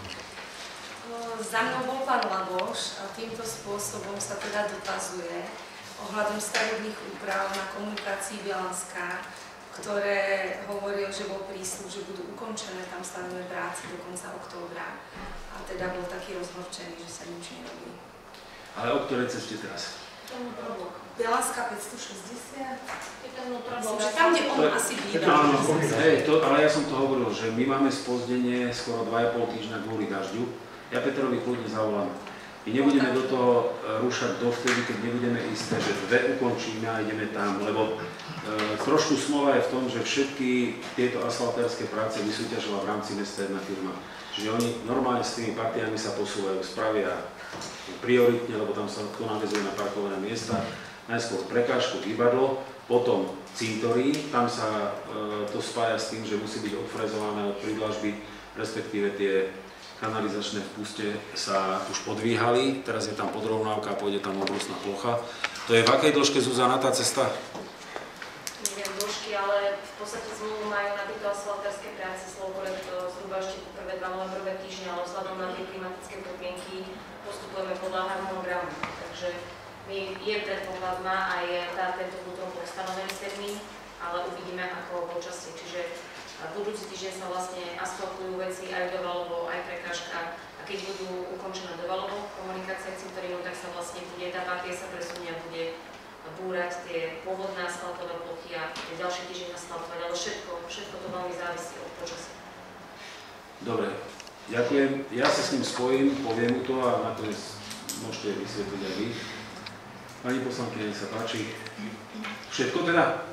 Za mnou bol pán Laboš a týmto spôsobom sa teda dotazuje ohľadom stavebných úprav na komunikácii Bielanská, ktoré hovoril, že bol prísľub, že budú ukončené tam stavebné práce do konca októbra. A teda bol taký rozhorčený, že sa nič nerobí. Ale o ktorej ceste teraz? Bielanská 560. Tam, kde on asi býva. Ale ja som to hovoril, že my máme spozdenie skoro 2,5 týždňa kvôli dažďu. Ja Petrovi kľudne zavolám. My nebudeme do toho rúšať dovtedy, keď nebudeme isté, že dve ukončíme a ideme tam, lebo trošku smôla je v tom, že všetky tieto asfaltérske práce vysúťažila v rámci mesta jedna firma. Čiže oni normálne s tými partiami sa posúvajú, spravia prioritne, lebo tam sa to navezuje na parkované miesta. Najskôr prekážku Gybadlo, potom cintorín, tam sa to spája s tým, že musí byť odfrezované od prídlažby, respektíve tie kanalizačné vpuste sa už podvíhali, teraz je tam podrovnávka a pôjde tam obrusná plocha. To je v akej dĺžke, Zuzana, tá cesta? Neviem dĺžky, ale v podstate zmluvu majú na tieto asfaltérske práce Slovore zhruba ešte po prvé 2 novembrové týždne, ale vzhľadom na tie klimatické podmienky postupujeme podľa harmonogramu. Takže je predpoklad má aj tento útorok stanovený termín, ale uvidíme ako počasie. Čiže budúci týždeň sa vlastne asfaltujú veci aj do Valovo, aj prekážka. A keď budú ukončené do Valovo komunikácia cintorínu, tak sa vlastne bude, tá partia sa presunie a bude búrať tie pôvodné asfaltové plochy a ten ďalší týždeň asfaltovať, ale všetko to veľmi závisí od počasia. Dobre, ďakujem. Ja sa s ním spojím, poviem mu to a nakoniec môžete vysvetliť aj vy. Pani poslankyňa, nech sa páči. Všetko teda?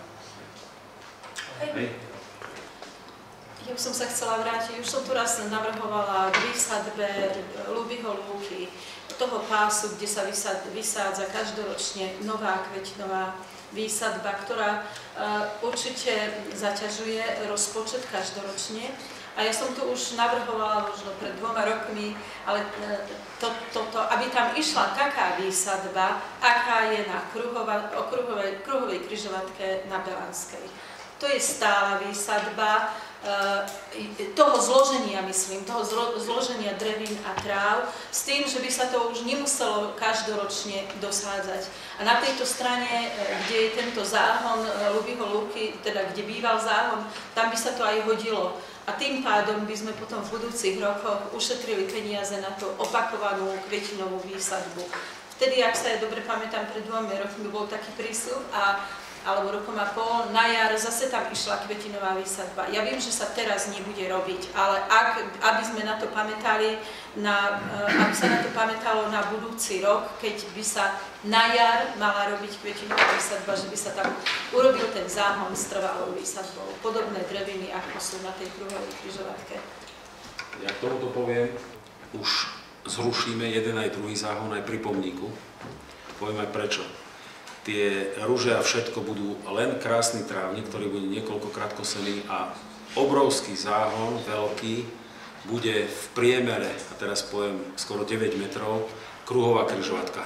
Hej. Ja by som sa chcela vrátiť, už som tu raz navrhovala k výsadbe Ľubyho lúky, toho pásu, kde sa vysádza každoročne nová kvetinová výsadba, ktorá určite zaťažuje rozpočet každoročne. A ja som tu už navrhovala možno pred 2 rokmi, ale aby tam išla taká výsadba, aká je na kruhovej križovatke na Belanskej. To je stála výsadba toho zloženia, myslím, toho zloženia drevín a tráv, s tým, že by sa to už nemuselo každoročne dosádzať. A na tejto strane, kde je tento záhon Ľubyho lúky, teda kde býval záhon, tam by sa to aj hodilo. A tým pádom by sme potom v budúcich rokoch ušetrili peniaze na tú opakovanú kvetinovú výsadbu. Vtedy, ak sa ja dobre pamätám, pred 2 rokmi bol taký prísľub alebo rokom a pol, na jar zase tam išla kvetinová výsadba. Ja viem, že sa teraz nebude robiť, ale aby sme na to pamätali, aby sa na to pamätalo na budúci rok, keď by sa na jar mala robiť kvetinová výsadba, že by sa tam urobil ten záhon s trvalou výsadbou. Podobné dreviny, ako sú na tej kruhovej križovatke. Ja k tomuto poviem, už zrušíme jeden aj druhý záhon aj pri pomníku. Poviem aj prečo. Tie ruže a všetko budú len krásny trávnik, ktorý bude niekoľkokrát kosený a obrovský záhon, veľký, bude v priemere, a teraz poviem skoro 9 metrov, kruhová križovatka.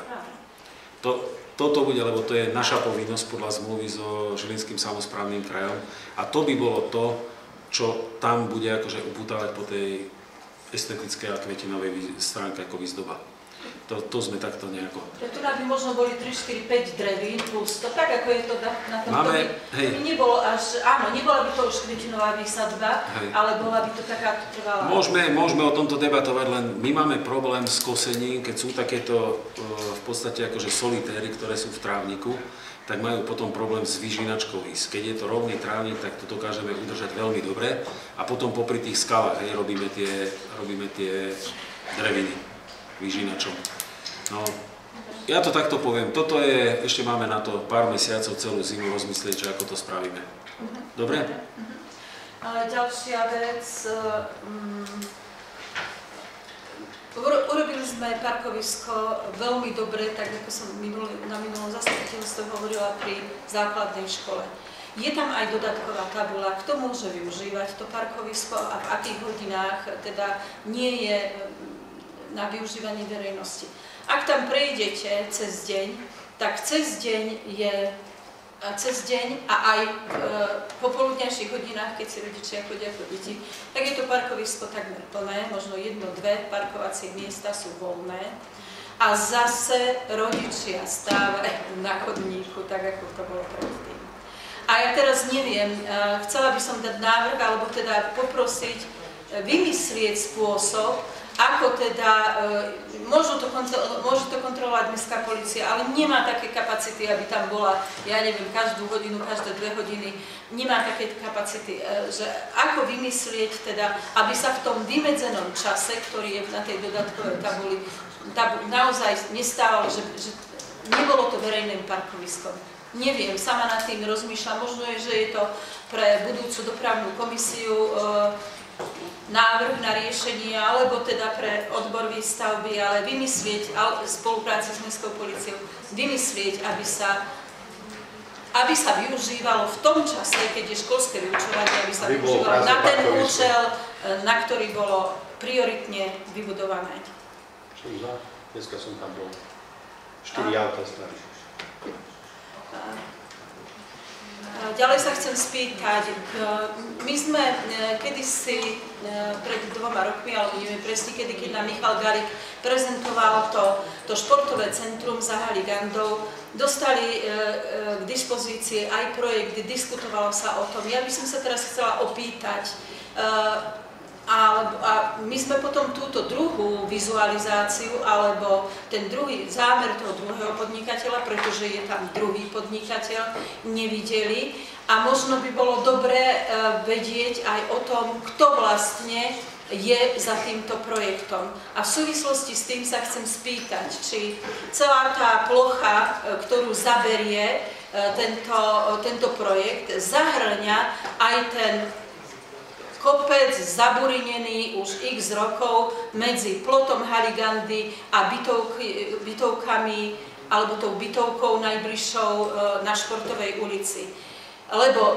Toto bude, lebo to je naša povinnosť podľa zmluvy so Žilinským samosprávnym krajom a to by bolo to, čo tam bude akože upútavať po tej estetickej a kvetinovej stránke ako výzdoba. To sme takto nejako. Tu by možno boli 3, 4, 5 drevín plus to, tak ako je to na tom máme, to by nebolo až, áno, nebola by to už kvetinová výsadba, ale bola by to taká trvalá. Môžeme o tomto debatovať, len my máme problém s kosením, keď sú takéto v podstate akože solitéry, ktoré sú v trávniku, tak majú potom problém s vyžinačkou ísť. Keď je to rovný trávnik, tak to dokážeme udržať veľmi dobre a potom popri tých skalách robíme tie dreviny vyžinačom. No, Ja to takto poviem, toto je, ešte máme na to pár mesiacov, celú zimu rozmyslieť, že ako to spravíme. Dobre? Ďalšia vec, urobili sme parkovisko veľmi dobre, tak ako som na minulom zastupiteľstve hovorila pri základnej škole. Je tam aj dodatková tabuľa, kto môže využívať to parkovisko a v akých hodinách teda nie je na využívanie verejnosti. Ak tam prejdete cez deň, tak cez deň a aj v popoludňajších hodinách, keď si rodičia chodia po deti, tak je to parkovisko takmer plné, možno 1-2 parkovacie miesta sú voľné a zase rodičia stávajú na chodníku, tak ako to bolo predtým. A ja teraz neviem, chcela by som dať návrh, alebo teda poprosiť, vymyslieť spôsob, ako teda, môže to kontrolovať mestská polícia, ale nemá také kapacity, aby tam bola, ja neviem, každú hodinu, každé 2 hodiny, nemá také kapacity, že ako vymyslieť teda, aby sa v tom vymedzenom čase, ktorý je na tej dodatkovej tabuli, naozaj nestávalo, že nebolo to verejným parkoviskom. Neviem, sama nad tým rozmýšľam, možno je, že je to pre budúcu dopravnú komisiu návrh na riešenie, alebo teda pre odbor výstavby, ale vymyslieť v spolupráci s mestskou políciou, vymyslieť, aby sa využívalo v tom čase, keď je školské vyučovanie, aby sa využívalo na ten účel, na ktorý bolo prioritne vybudované. Dneska som tam bol. 4 auta stali. Ďalej sa chcem spýtať, my sme kedysi pred 2 rokmi, alebo neviem presne kedy, keď nám Michal Garik prezentoval to športové centrum za Haligandou, dostali k dispozícii aj projekt, diskutovalo sa o tom. Ja by som sa teraz chcela opýtať, a my sme potom túto druhú vizualizáciu alebo ten druhý zámer toho druhého podnikateľa, pretože je tam druhý podnikateľ, nevideli a možno by bolo dobré vedieť aj o tom, kto vlastne je za týmto projektom. A v súvislosti s tým sa chcem spýtať, či celá tá plocha, ktorú zaberie tento projekt, zahŕňa aj ten kopec zaburinený už x rokov medzi plotom Haligandy a bytovkami alebo tou bytovkou najbližšou na Športovej ulici. Lebo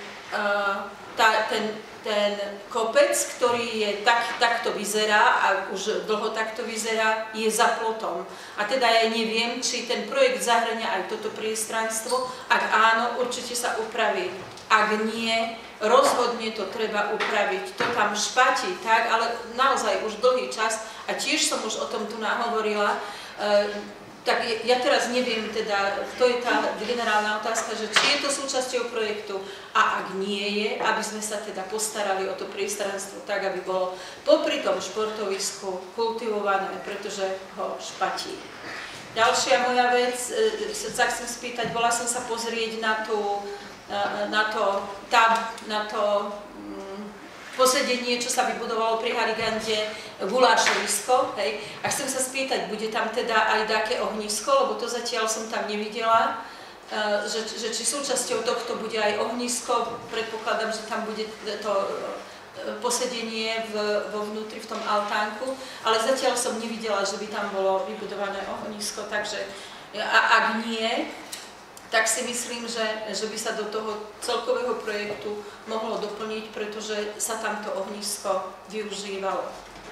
ten kopec, ktorý je takto vyzerá a už dlho takto vyzerá, je za plotom. A teda ja neviem, či ten projekt zahŕňa aj toto priestranstvo. Ak áno, určite sa upraví. Ak nie, rozhodne to treba upraviť. To tam špatí, tak, ale naozaj už dlhý čas, a tiež som už o tom tu nahovorila, tak ja teraz neviem teda, to je tá generálna otázka, že či je to súčasťou projektu a ak nie je, aby sme sa teda postarali o to priestranstvo tak, aby bolo popri tom športovisku kultivované, pretože ho špatí. Ďalšia moja vec, sa chcem spýtať, bola som sa pozrieť na to posedenie, čo sa vybudovalo pri Haligande, gulášovisko, hej. A chcem sa spýtať, bude tam teda aj také ohnisko, lebo to zatiaľ som tam nevidela, že či súčasťou tohto bude aj ohnisko, predpokladám, že tam bude to posedenie vo vnútri, v tom altánku, ale zatiaľ som nevidela, že by tam bolo vybudované ohnisko, takže ak nie, tak si myslím, že by sa do toho celkového projektu mohlo doplniť, pretože sa tamto ohnisko využívalo.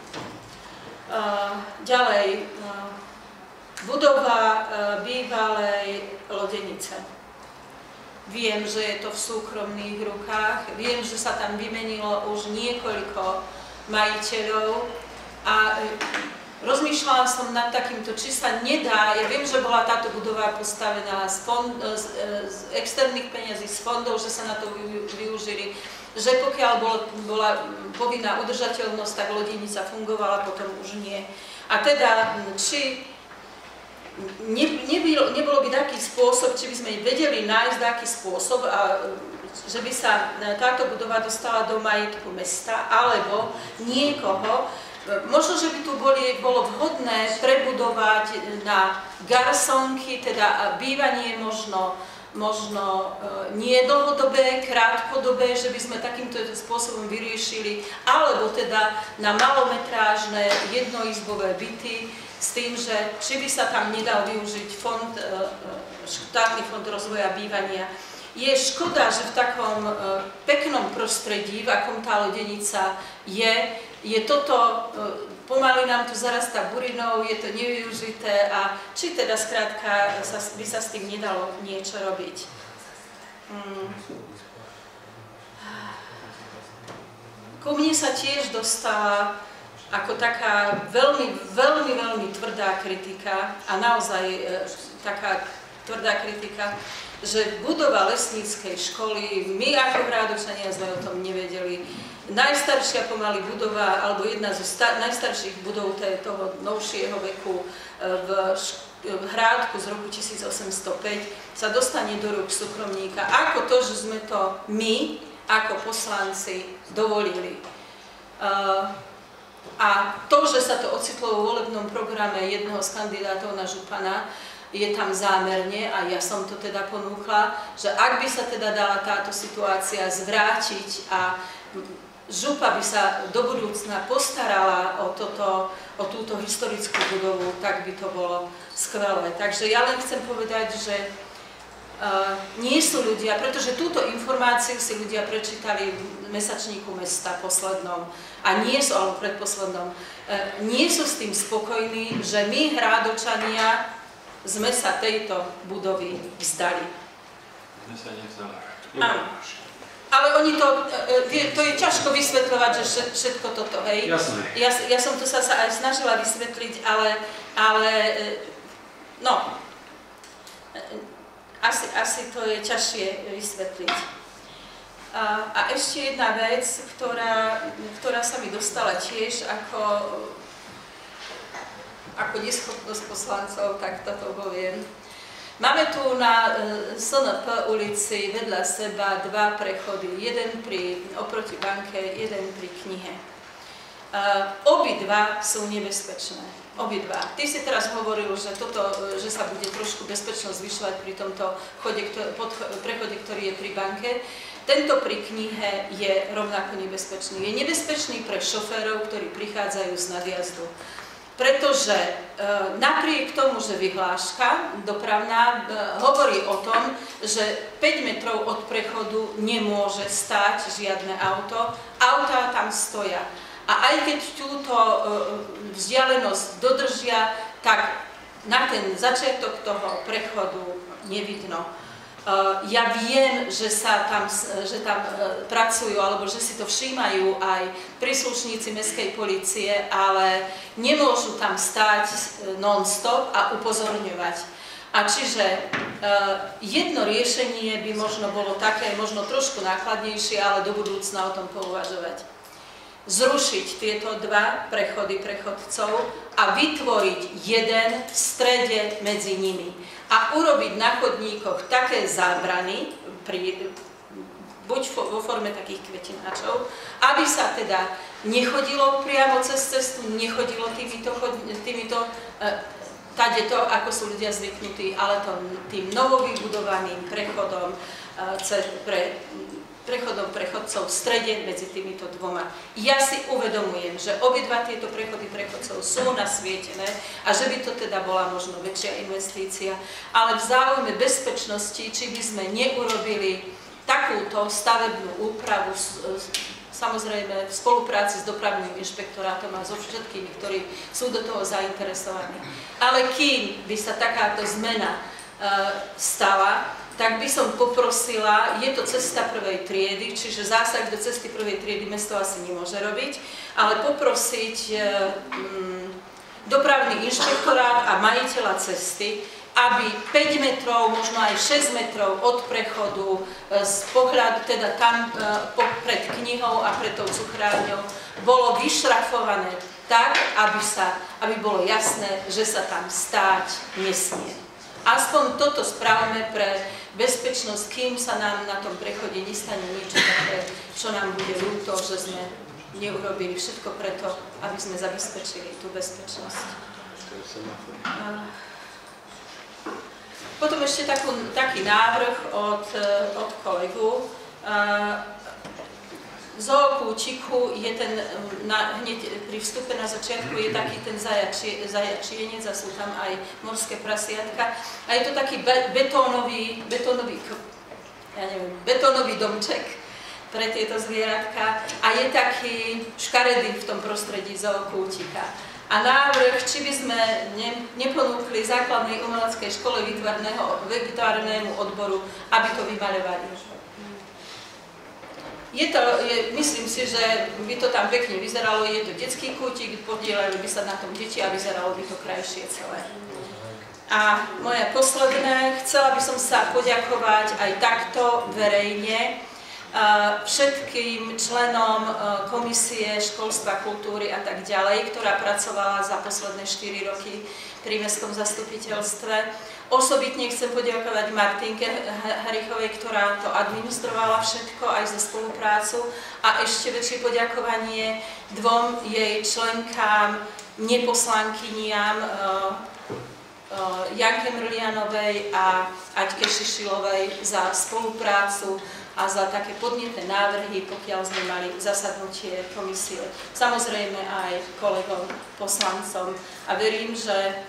Ďalej, budova bývalej lodenice. Viem, že je to v súkromných rukách, viem, že sa tam vymenilo už niekoľko majiteľov a rozmýšľala som nad takýmto, či sa nedá, ja viem, že bola táto budova postavená z externých peniazí, z fondov, že sa na to využili, že pokiaľ bola povinná udržateľnosť, tak lodenica fungovala, potom už nie. A teda, či nebolo by taký spôsob, či by sme vedeli nájsť taký spôsob, že by sa táto budova dostala do majetku mesta, alebo niekoho, možno, že by tu bolo vhodné prebudovať na garsonky, teda bývanie možno nie dlhodobé, krátkodobé, že by sme takýmto spôsobom vyriešili, alebo teda na malometrážne jednoizbové byty s tým, že či by sa tam nedal využiť štátny fond rozvoja bývania. Je škoda, že v takom peknom prostredí, v akom tá Lodenica je toto, pomaly nám tu zarastá burinou, je to nevyužité a či teda skrátka by sa s tým nedalo niečo robiť. Ku mne sa tiež dostala ako taká veľmi tvrdá kritika a naozaj taká tvrdá kritika, že budova lesníckej školy, my ako Hrádočania sme o tom nevedeli. Najstaršia pomaly budova, alebo jedna zo najstarších budov toho novšieho veku v Hrádku z roku 1805 sa dostane do rúk súkromníka. Ako to, že sme to my, ako poslanci, dovolili. A to, že sa to ocitlo vo volebnom programe jedného z kandidátov na župana, je tam zámerne a ja som to teda ponúkla, že ak by sa teda dala táto situácia zvrátiť a župa by sa do budúcna postarala o túto historickú budovu, tak by to bolo skvelé. Takže ja len chcem povedať, že nie sú ľudia, pretože túto informáciu si ľudia prečítali v mesačníku Mesta poslednom a nie sú, alebo predposlednom, nie sú s tým spokojní, že my Hrádočania sme sa tejto budovy vzdali. My sa nevzdali. Áno. Ale oni to je ťažko vysvetľovať, že všetko toto, hej. Jasné. Ja som to sa aj snažila vysvetliť, ale no, asi to je ťažšie vysvetliť. A ešte jedna vec, ktorá sa mi dostala tiež ako neschopnosť poslancov, tak toto poviem. Máme tu na SNP ulici vedľa seba dva prechody, jeden oproti banke, jeden pri knihe. Obidva sú nebezpečné, obidva. Ty si teraz hovoril, že sa bude trošku bezpečnosť zvyšovať pri tomto prechode, ktorý je pri banke. Tento pri knihe je rovnako nebezpečný. Je nebezpečný pre šoférov, ktorí prichádzajú z nadjazdu. Pretože napriek tomu, že vyhláška dopravná hovorí o tom, že 5 metrov od prechodu nemôže stáť žiadne auto, autá tam stoja. A aj keď túto vzdialenosť dodržia, tak na ten začiatok toho prechodu nevidno. Ja viem, že tam pracujú, alebo že si to všímajú aj príslušníci mestskej polície, ale nemôžu tam stáť non-stop a upozorňovať. A čiže jedno riešenie by možno bolo také, možno trošku nákladnejšie, ale do budúcna o tom pouvažovať. Zrušiť tieto dva prechody prechodcov a vytvoriť jeden v strede medzi nimi. A urobiť na chodníkoch také zábrany, buď vo forme takých kvetináčov, aby sa teda nechodilo priamo cez cestu, nechodilo týmito tadeto, ako sú ľudia zvyknutí, ale tým novovybudovaným prechodom prechodcov v strede medzi týmito dvoma. Ja si uvedomujem, že obidva tieto prechody prechodcov sú nasvietené a že by to teda bola možno väčšia investícia, ale v záujme bezpečnosti, či by sme neurobili takúto stavebnú úpravu, samozrejme v spolupráci s dopravným inšpektorátom a so všetkými, ktorí sú do toho zainteresovaní. Ale kým by sa takáto zmena stala, tak by som poprosila, je to cesta prvej triedy, čiže zásah do cesty prvej triedy mesto asi nemôže robiť, ale poprosiť dopravný inšpektorát a majiteľa cesty, aby 5 metrov, možno aj 6 metrov od prechodu z pohľadu, teda tam pred knihou a pred tou cukrárňou, bolo vyšrafované tak, aby bolo jasné, že sa tam stáť nesmie. Aspoň toto správame pre bezpečnosť, kým sa nám na tom prechode nestane niečo také, čo nám bude ľúto, že sme neurobili všetko preto, aby sme zabezpečili tú bezpečnosť. Potom ešte taký návrh od kolegu. V zookútiku je hneď pri vstupe na začiatku je taký ten zajačienec a sú tam aj morské prasiatka. A je to taký betónový domček pre tieto zvieratka a je taký škaredý v tom prostredí zookútika. A návrh, či by sme neponúkli základnej umeleckej škole výtvarnému odboru, aby to vymaľovali. Myslím si, že by to tam pekne vyzeralo, je to detský kútik, podielali by sa na tom deti a vyzeralo by to krajšie celé. A moje posledné, chcela by som sa poďakovať aj takto verejne všetkým členom Komisie školstva, kultúry a tak ďalej, ktorá pracovala za posledné 4 roky pri mestskom zastupiteľstve. Osobitne chcem poďakovať Martinke Harichovej, ktorá to administrovala všetko aj za spoluprácu, a ešte väčšie poďakovanie 2 jej členkám, neposlankyniam, Janke Mrlianovej a Aťke Šišilovej za spoluprácu a za také podnetné návrhy, pokiaľ sme mali zasadnutie komisie. Samozrejme aj kolegom poslancom. A verím, že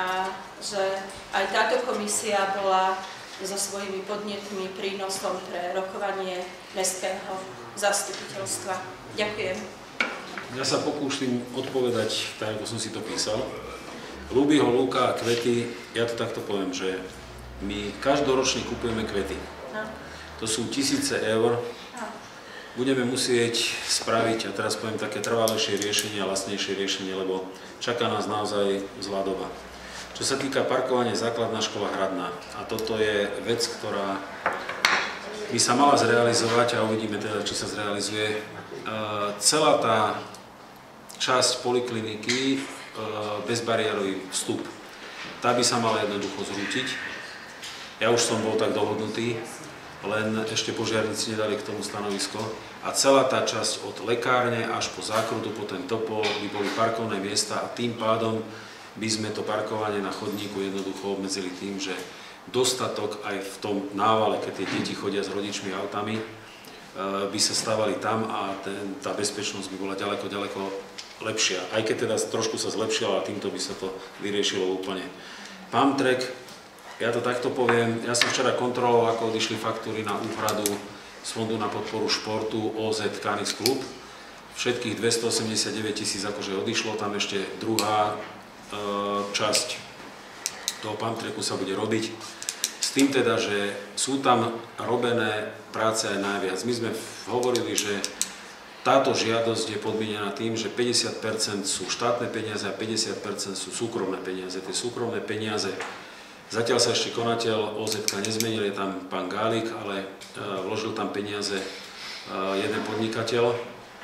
aj táto komisia bola so svojimi podnetmi prínosom pre rokovanie mestského zastupiteľstva. Ďakujem. Ja sa pokúšam odpovedať tak, ako som si to písal. Ľúbiho lúka a kvety, ja to takto poviem, že my každoročne kupujeme kvety. To sú tisíce eur. Budeme musieť spraviť, a teraz poviem, také trvalejšie riešenie a lacnejšie riešenie, lebo čaká nás naozaj zlá doba. Čo sa týka parkovania, základná škola Hradná. A toto je vec, ktorá by sa mala zrealizovať a uvidíme teda, či sa zrealizuje. Celá tá časť polikliniky, bezbariérový vstup, tá by sa mala jednoducho zrútiť. Ja už som bol tak dohodnutý, len ešte požiarníci nedali k tomu stanovisko. A celá tá časť od lekárne až po zákrutu, po ten topol, by boli parkovné miesta a tým pádom by sme to parkovanie na chodníku jednoducho obmedzili tým, že dostatok aj v tom návale, keď tie deti chodia s rodičmi autami, by sa stávali tam a tá bezpečnosť by bola ďaleko lepšia. Aj keď teda trošku sa zlepšila a týmto by sa to vyriešilo úplne. Pump track, ja to takto poviem, ja som včera kontroloval, ako odišli faktúry na úhradu z Fondu na podporu športu OZ Canis Klub. Všetkých 289 000 akože odišlo, tam ešte druhá časť toho pump tracku sa bude robiť. S tým teda, že sú tam robené práce aj najviac. My sme hovorili, že táto žiadosť je podmienená tým, že 50% sú štátne peniaze a 50% sú súkromné peniaze. Tie súkromné peniaze, zatiaľ sa ešte konateľ OZ nezmenil, je tam pán Gálik, ale vložil tam peniaze jeden podnikateľ,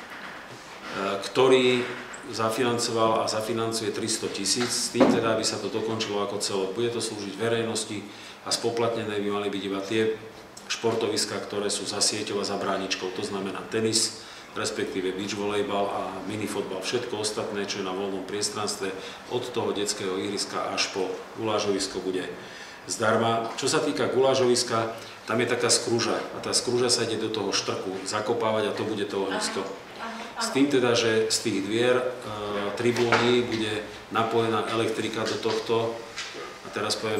ktorý zafinancoval a zafinancuje 300 000, s tým teda, aby sa to dokončilo ako celok. Bude to slúžiť verejnosti a spoplatnené by mali byť iba tie športoviská, ktoré sú za sieťou a za bráničkou, to znamená tenis, respektíve beach volejbal a minifotbal. Všetko ostatné, čo je na voľnom priestranstve, od toho detského ihriska až po gulážovisko bude zdarma. Čo sa týka gulážoviska, tam je taká skrúža a tá skrúža sa ide do toho štrku zakopávať a to bude to ohnisko. S tým teda, že z tých dvier tribúny bude napojená elektrika do tohto, a teraz poviem,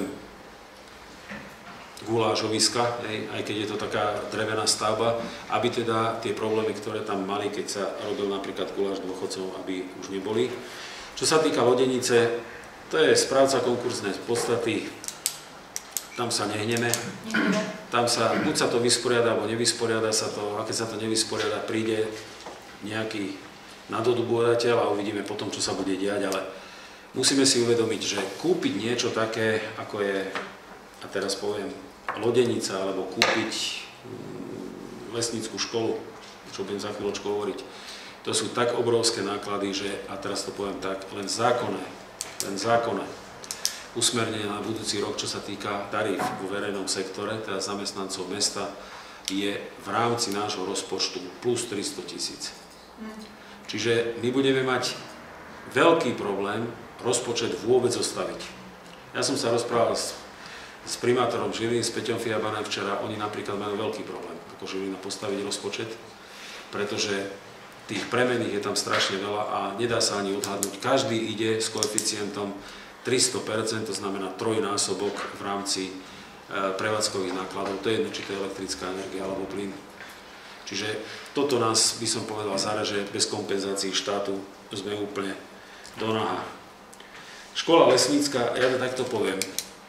gulážoviska, aj keď je to taká drevená stavba, aby teda tie problémy, ktoré tam mali, keď sa robil napríklad guláš dôchodcov, aby už neboli. Čo sa týka lodenice, to je správca konkurznej podstaty, tam sa nehneme, tam sa, buď sa to vysporiada, alebo nevysporiada sa to, a keď sa to nevysporiada, príde nejaký nadobudovateľ a uvidíme potom, čo sa bude diať, ale musíme si uvedomiť, že kúpiť niečo také, ako je, a teraz poviem, lodenica, alebo kúpiť lesnícku školu, čo budem za chvíľočku hovoriť, to sú tak obrovské náklady, že, a teraz to poviem tak, len zákonné usmernenie na budúci rok, čo sa týka taríf vo verejnom sektore, teda zamestnancov mesta, je v rámci nášho rozpočtu plus 300 000. Čiže my budeme mať veľký problém rozpočet vôbec zostaviť. Ja som sa rozprával s primátorom Žiliny, s Peťom Fiabanem včera, oni napríklad majú veľký problém, ako Žilina postaviť rozpočet, pretože tých premenných je tam strašne veľa a nedá sa ani odhadnúť. Každý ide s koeficientom 300%, to znamená trojnásobok v rámci prevádzkových nákladov. To je jedno, či to je elektrická energia alebo plyn. Čiže toto nás, by som povedal, zaraže bez kompenzácií štátu sme úplne do náha. Škola lesnícka, ja to takto poviem.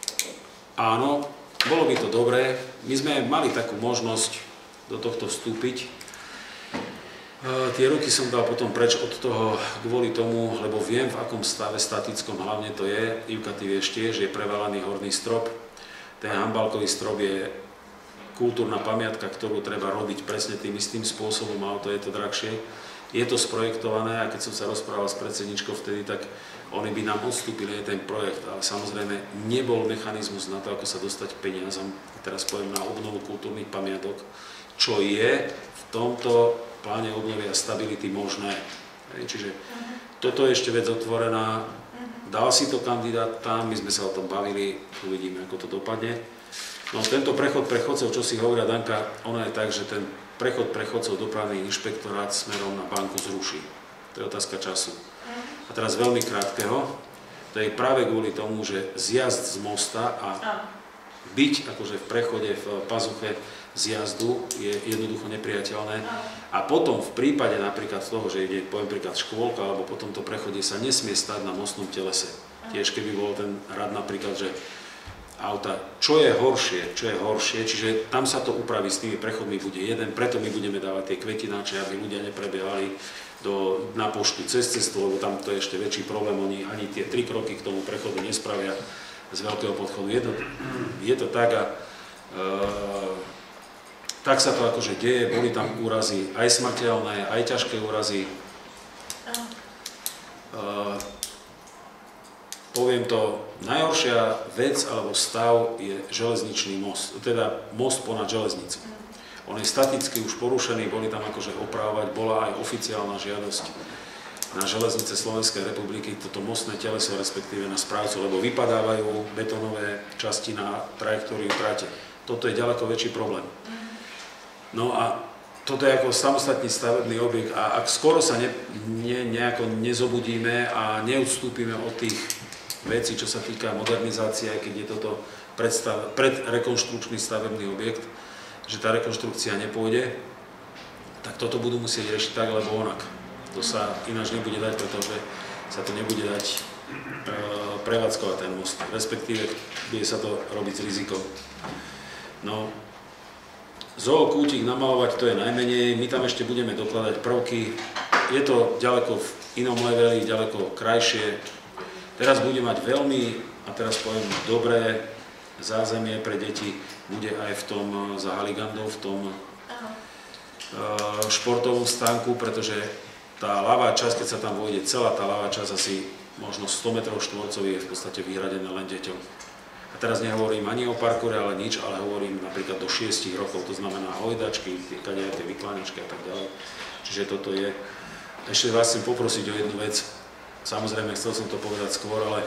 Áno, bolo by to dobré. My sme mali takú možnosť do tohto vstúpiť. Tie roky som dal potom preč od toho kvôli tomu, lebo viem, v akom stave statickom hlavne to je. Ivka, ty vieš tiež, je prevalaný horný strop. Ten hambalkový strop je kultúrna pamiatka, ktorú treba robiť presne tým istým spôsobom, ale to je to drahšie. Je to sprojektované a keď som sa rozprával s predsedničkou vtedy, tak oni by nám odstúpili aj ten projekt, ale samozrejme nebol mechanizmus na to, ako sa dostať k peniazom, teraz poviem na obnovu kultúrnych pamiatok, čo je v tomto pláne obnovy a stability možné. Čiže toto je ešte vec otvorená. Dal si to kandidát tam, my sme sa o tom bavili, uvidíme, ako to dopadne. No tento prechod prechodcov, čo si hovoria Danka, ono je tak, že ten prechod prechodcov dopravný inšpektorát smerom na banku zruší. To je otázka času. A teraz veľmi krátkeho, to je práve kvôli tomu, že zjazd z mosta a byť akože v prechode, v pazuche zjazdu je jednoducho nepriateľné. A potom v prípade napríklad toho, že ide, poviem príklad škôlka, alebo po tomto prechode sa nesmie stať na mostnom telese. Tiež keby bol ten rad napríklad, že auta, čo je horšie, čiže tam sa to upraví s tými prechodmi bude jeden, preto my budeme dávať tie kvetináče, aby ľudia neprebiehali na poštu cez cestu, lebo tam to je ešte väčší problém, oni ani tie 3 kroky k tomu prechodu nespravia z veľkého podchodu. Je to tak a tak sa to akože deje, boli tam úrazy aj smrteľné, aj ťažké úrazy. Poviem to, najhoršia vec alebo stav je železničný most, teda most ponad železnicu. On je staticky už porušený, boli tam akože opravovať, bola aj oficiálna žiadosť na železnice Slovenskej republiky, toto mostné teleso, respektíve na správcu, lebo vypadávajú betónové časti na trajektóriu trate. Toto je ďaleko väčší problém. No a toto je ako samostatný stavebný objekt a ak skoro sa nejako nezobudíme a neodstúpime od tých vecí, čo sa týka modernizácie, keď je toto predrekonštrukčný stavebný objekt, že tá rekonštrukcia nepôjde, tak toto budú musieť riešiť tak, alebo onak. To sa ináč nebude dať, pretože sa to nebude dať prevádzkovať ten most, respektíve bude sa to robiť s rizikom. No, zookútik namalovať to je najmenej, my tam ešte budeme dokladať prvky, je to ďaleko v inom leveli, ďaleko krajšie. Teraz bude mať veľmi, a teraz poviem, dobré zázemie pre deti, bude aj v tom za Haligandou, v tom športovom stánku, pretože tá ľavá časť, keď sa tam vojde, celá tá ľavá časť, asi možno 100 m štvorcových je v podstate vyhradená len deťom. A teraz nehovorím ani o parkoure, ale nič, ale hovorím napríklad do 6 rokov, to znamená hojdačky, tie vykláňačky a tak ďalej. Čiže toto je. Ešte vás chcem poprosiť o jednu vec. Samozrejme, chcel som to povedať skôr, ale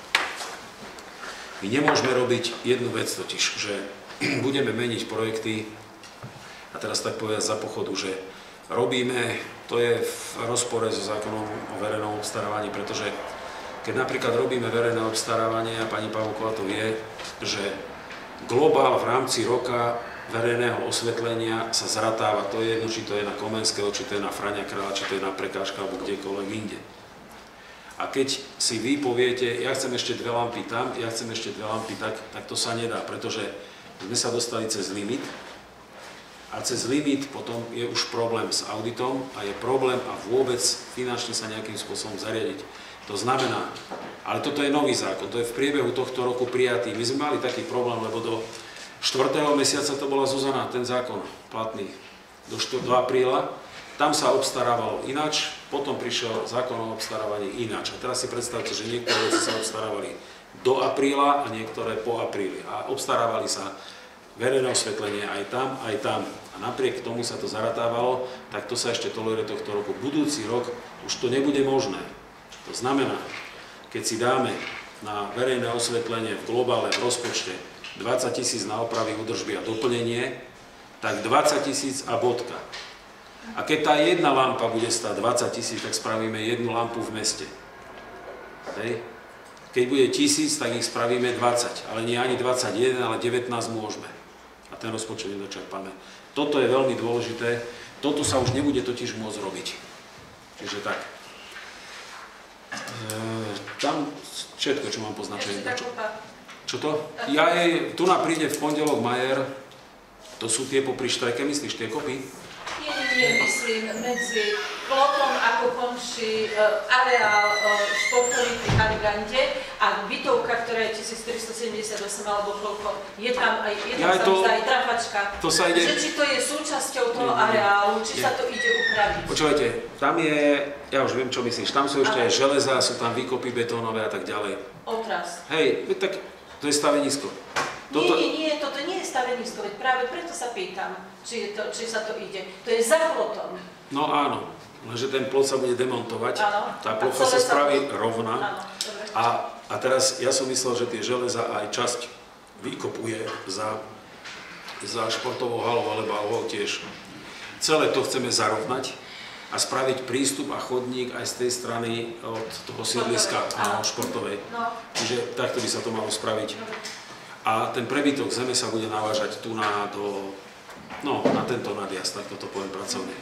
my nemôžeme robiť jednu vec totiž, že budeme meniť projekty a teraz tak povedať za pochodu, že robíme, to je v rozpore so zákonom o verejnom obstarávaní, pretože keď napríklad robíme verejné obstarávanie a pani Pavlková to vie, že globál v rámci roka verejného osvetlenia sa zratáva, to je jedno, či to je na Komenského, či to je na Frania Kráľa, či to je na Prekážka alebo kdekoľvek inde. A keď si vy poviete, ja chcem ešte 2 lampy tam, ja chcem ešte 2 lampy tak to sa nedá, pretože sme sa dostali cez limit a cez limit potom je už problém s auditom a je problém a vôbec finančne sa nejakým spôsobom zariadiť. To znamená, ale toto je nový zákon, to je v priebehu tohto roku prijatý. My sme mali taký problém, lebo do 4. mesiaca to bola Zuzana, ten zákon platný, do apríla. Tam sa obstarávalo ináč, potom prišiel zákon o obstarávaní ináč. A teraz si predstavte, že niektoré veci sa obstarávali do apríla a niektoré po apríli. A obstarávali sa verejné osvetlenie aj tam, aj tam. A napriek tomu sa to zaratávalo, tak to sa ešte toleruje tohto roku. Budúci rok už to nebude možné. To To znamená, keď si dáme na verejné osvetlenie v globále v rozpočte 20 000 na opravy, údržby a doplnenie, tak 20 000 a bodka. A keď tá jedna lampa bude stáť 20 000, tak spravíme jednu lampu v meste. Hej. Keď bude 1000, tak ich spravíme 20, ale nie ani 21, ale 19 môžeme. A ten rozpočet nedočerpáme. Toto je veľmi dôležité, toto sa už nebude totiž môcť robiť. Čiže tak. Tam všetko, čo mám poznačené. Čo to? Tu príde v pondelok Majer, to sú tie popri štrajke, myslíš, tie kopy? Nie, myslím, medzi plotom, ako končí areál športový pri Harigande a bytovka, ktorá je 1378 alebo koľko, je tam aj trafačka. Že či to je súčasťou toho areálu, či sa to ide upraviť. Počúvajte, tam je, ja už viem, čo myslíš, tam sú ešte aj železa, sú tam výkopy betónové a tak ďalej. Otras. Hej, tak to je stavenisko. Nie, toto nie je stavenisko, veď práve preto sa pýtam, či sa to ide. To je za plotom. No áno, lenže ten plot sa bude demontovať, tá plocha sa spraví rovná. A teraz ja som myslel, že tie železa aj časť vykopuje za športovou halou alebo halou tiež. Celé to chceme zarovnať a spraviť prístup a chodník aj z tej strany od toho sídliska športovej. Čiže takto by sa to malo spraviť. A ten prebytok zeme sa bude navážať tu na tento nadjazd, tak toto poviem pracovne.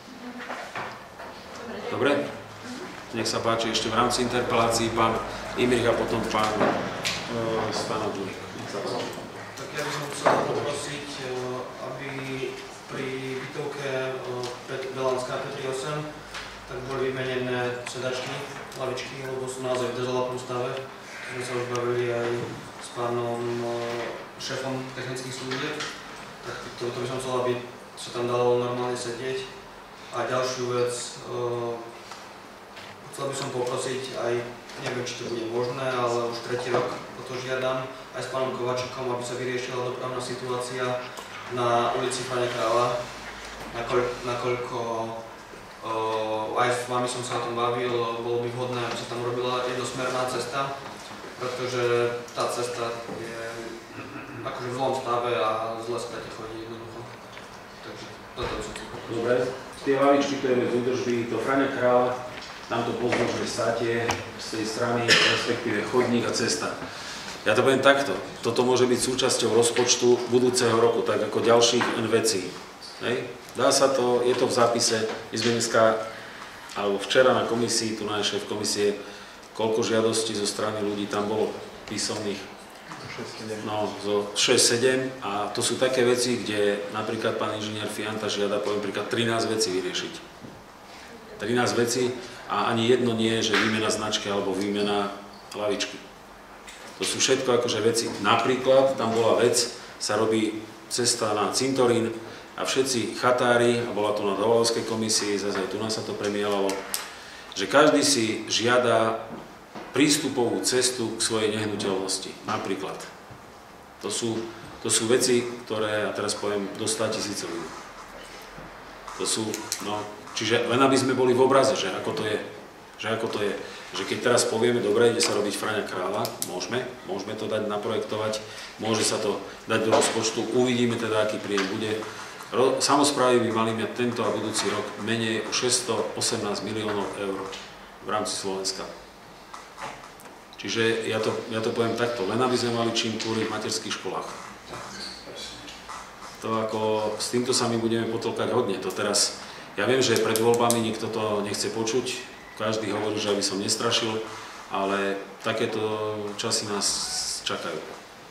Dobre? Nech sa páči ešte v rámci interpelácií pán Imrich a potom pán Stanov-Žurík. Tak ja by som chcel poprosiť, aby pri bytovke Belanská P38 tak boli vymenené sedačky, lavičky, lebo sú naozaj v dezolátnom stave. Sme sa už bavili aj s pánom šéfom technických služieb, tak toto by som chcel, aby sa tam dalo normálne sedieť. A ďalšiu vec, chcel by som poprosiť aj, neviem, či to bude možné, ale už 3. rok o to žiadam, aj s pánom Kovačikom, aby sa vyriešila dopravná situácia na ulici Frane Krála, nakoľko aj s vami som sa o tom bavil, bolo by vhodné, aby sa tam robila jednosmerná cesta, pretože tá cesta je akože v zlom stave a zle sa tady chodí jednoducho. Takže toto je všetko. Dobre, tie lavičky, ktoré z údržby, to Frane Krála, tam to pozdĺžne státie z tej strany, respektíve chodník a cesta. Ja to poviem takto, toto môže byť súčasťou rozpočtu budúceho roku, tak ako ďalších vecí. Hej? Dá sa to, je to v zápise, my sme dneska, alebo včera na komisii, tu náš šéf komisie, koľko žiadostí zo strany ľudí tam bolo písomných? 6-7 a to sú také veci, kde napríklad pán inžinier Fianta žiada, poviem príklad, 13 vecí vyriešiť. 13 vecí a ani jedno nie je, že výmena značky alebo výmena lavičky. To sú všetko akože veci. Napríklad tam bola vec, sa robí cesta na cintorín a všetci chatári, a bola to na Dovalovskej komisii, zase aj tu nás sa to premielalo, že každý si žiada prístupovú cestu k svojej nehnuteľnosti. Napríklad. To sú veci, ktoré, a teraz poviem, do 100 000 ľudí. To sú, čiže len aby sme boli v obraze, že ako to je. Že keď teraz povieme, dobre, ide sa robiť Frane Krála, môžeme to dať naprojektovať, môže sa to dať do rozpočtu, uvidíme teda, aký príjem bude. Samosprávy by mali mať tento a budúci rok menej o 618 miliónov eur v rámci Slovenska. Čiže ja to poviem takto, len aby sme mali čím kúriť v materských školách. To ako, s týmto sa my budeme potlkať hodne. To teraz, ja viem, že pred voľbami nikto to nechce počuť, každý hovorí, že aby som nestrašil, ale takéto časy nás čakajú.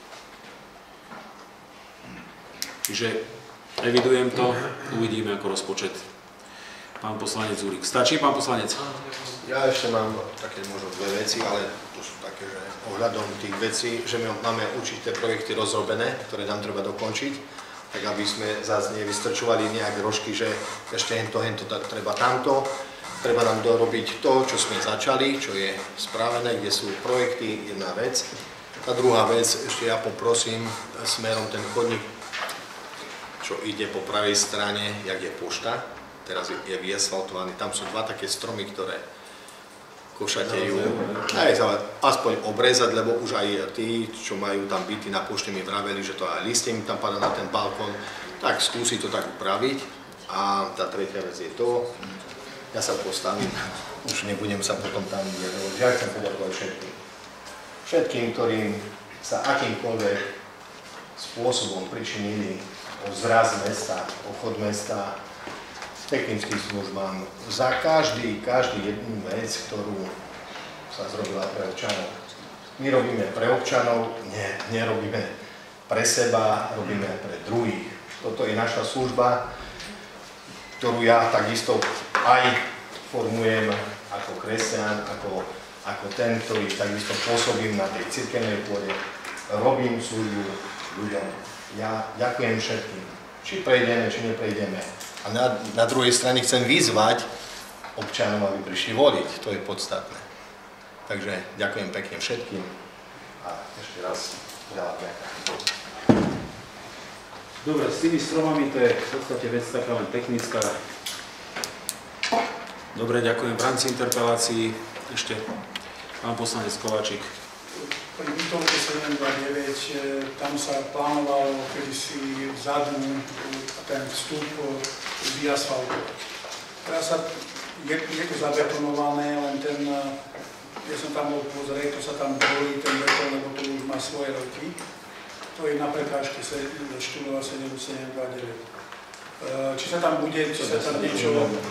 Čiže evidujem to, uvidíme ako rozpočet. Pán poslanec Žurík. Stačí, pán poslanec? Ja ešte mám také možno dve veci, ale to sú také, že ohľadom tých vecí, že my máme určité projekty rozrobené, ktoré nám treba dokončiť, tak aby sme zase nevystrčovali nejaké rožky, že ešte hento, tak treba tamto. Treba nám dorobiť to, čo sme začali, čo je spravené, kde sú projekty, jedna vec. A druhá vec, ešte ja poprosím smerom ten chodník, čo ide po pravej strane, jak je pošta, teraz je vyasfaltovaný, tam sú dva také stromy, ktoré košatejú. Ale aspoň obrezať, lebo už aj tí, čo majú tam byty na pošte, mi vraveli, že to aj listie mi tam padá na ten balkón, tak skúsi to tak upraviť. A tá tretia vec je to, ja sa postavím, už nebudem sa potom tam vyjadrovať. Ja chcem poďakovať všetkým. Všetkým, ktorým sa akýmkoľvek spôsobom pričinili o zraz mesta, o chod mesta, technickým službám, za každý jednu vec, ktorú sa zrobila pre občanov. My robíme pre občanov, nerobíme pre seba, robíme pre druhých. Toto je naša služba, ktorú ja takisto aj formujem ako kresťan, ako ten, ktorý takisto pôsobím na tej cirkevnej pôde. Robím službu ľuďom. Ja ďakujem všetkým. Či prejdeme, či neprejdeme. A na druhej strane chcem vyzvať občanov, aby prišli voliť. To je podstatné. Takže ďakujem pekne všetkým a ešte raz veľa ďakujem. Dobre, s tými stromami to je v podstate vec taká len technická. Dobre, ďakujem. V rámci interpelácií ešte pán poslanec Kováčik. Pri bytovke 729, tam sa plánoval kedysi vzadu ten vstup vyasfaltovať. Teraz je to zabetonované, len ten, ja som tam bol pozrieť, to sa tam bolí ten beton, lebo to už má svoje roky. To je na prekážke Štúrova 7729. Či sa tam bude, či sa tam niečo...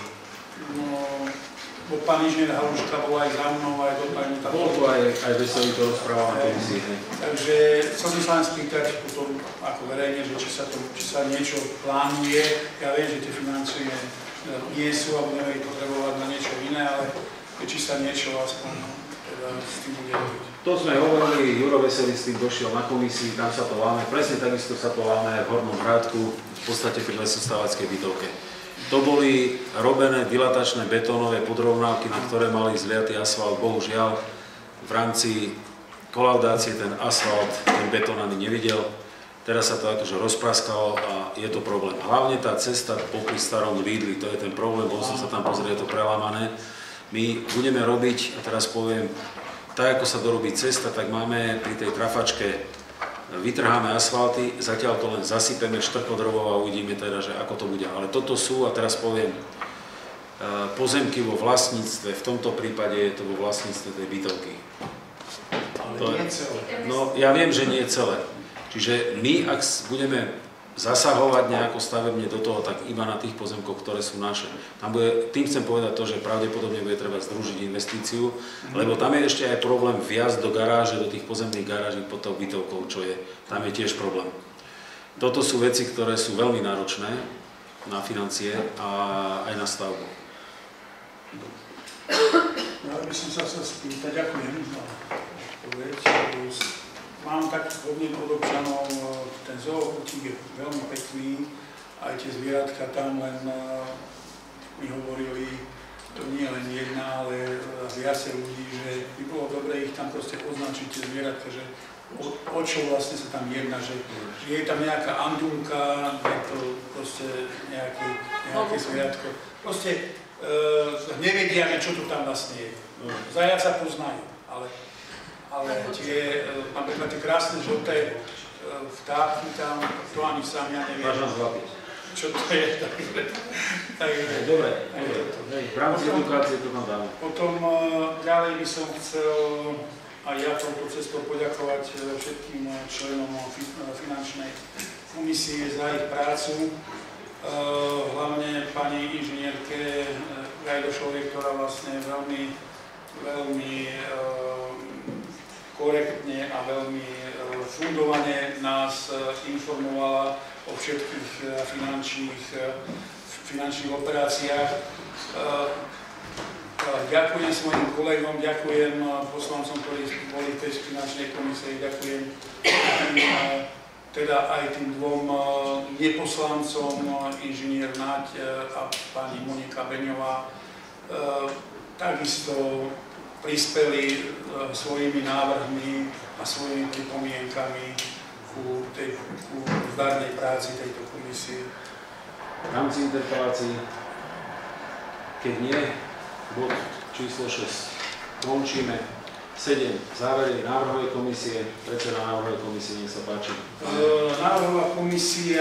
Bo pán inžinier Haluška bol aj za mnou, aj do pani tam... Bol tu aj Veselý, to rozprával na komisii. Takže chcel som sa len spýtať potom ako verejne, že či sa niečo plánuje. Ja viem, že tie financie nie sú, alebo neviem potrebovať na niečo iné, ale či sa niečo aspoň teda s tým bude robiť. To sme hovorili, Juro Veselý s tým došiel na komisii, tam sa to láme, presne takisto sa to láme aj v Hornom Hrádku, v podstate pri lesostávackej bytovke. To boli robené dilatačné betónové podrovnávky, na ktoré mali zliatý asfalt. Bohužiaľ, v rámci kolaudácie ten asfalt, ten betón ani nevidel. Teraz sa to akože rozpraskalo a je to problém. Hlavne tá cesta popri starom Lídli, to je ten problém, bol som sa tam pozrieť, je to prelámané. My budeme robiť, a teraz poviem, tak ako sa dorobí cesta, tak máme pri tej trafačke, vytrháme asfalty, zatiaľ to len zasypeme štvrkodrovou a uvidíme teda, že ako to bude. Ale toto sú, a teraz poviem, pozemky vo vlastníctve, v tomto prípade je to vo vlastníctve tej bytovky. Ale nie celé. No, ja viem, že nie celé. Čiže my, ak budeme zasahovať nejako stavebne do toho, tak iba na tých pozemkoch, ktoré sú naše. Tým chcem povedať to, že pravdepodobne bude treba združiť investíciu, lebo tam je ešte aj problém vjazd do garáže, do tých pozemných garáží pod tou bytovkou, čo je. Tam je tiež problém. Toto sú veci, ktoré sú veľmi náročné na financie a aj na stavbu. Ja by som sa chcel spýtať, ďakujem za odpoveď. Mám taký podnet od občanov, ten zookútik je veľmi pekný, aj tie zvieratka tam, len mi hovorili, nie len jedna, ale viacej ľudí, že by bolo dobre ich tam proste označiť, tie zvieratka, že o čo vlastne sa tam jedná, že je tam nejaká andunka, je to proste nejaké zvieratko. Proste nevedia, čo to tam vlastne je. Zajaca poznajú, ale tie, napríklad tie krásne žlté vtáky tam, to ani sám ja neviem. Máš nás zlapiť. Čo to je? Dobre. V rámci edukácie to tam dáme. Potom ďalej by som chcel aj ja touto cestou poďakovať všetkým členom finančnej komisie za ich prácu. Hlavne pani inžinierke Gajdošovej, ktorá vlastne veľmi korektne a veľmi fundovane nás informovala o všetkých finančných operáciách. Ďakujem svojim kolegom, ďakujem poslancom, ktorí boli v tej finančnej komisii, ďakujem teda aj tým dvom neposlancom, inžinier Naď a pani Monika Beňová. Takisto prispeli svojimi návrhmi a svojimi pripomienkami ku zdarnej práci tejto komisie. V rámci interpelácií, keď nie, bod číslo 6. končíme. 7. Závery návrhovej komisie. Predseda návrhovej komisie, nech sa páči. Návrhová komisia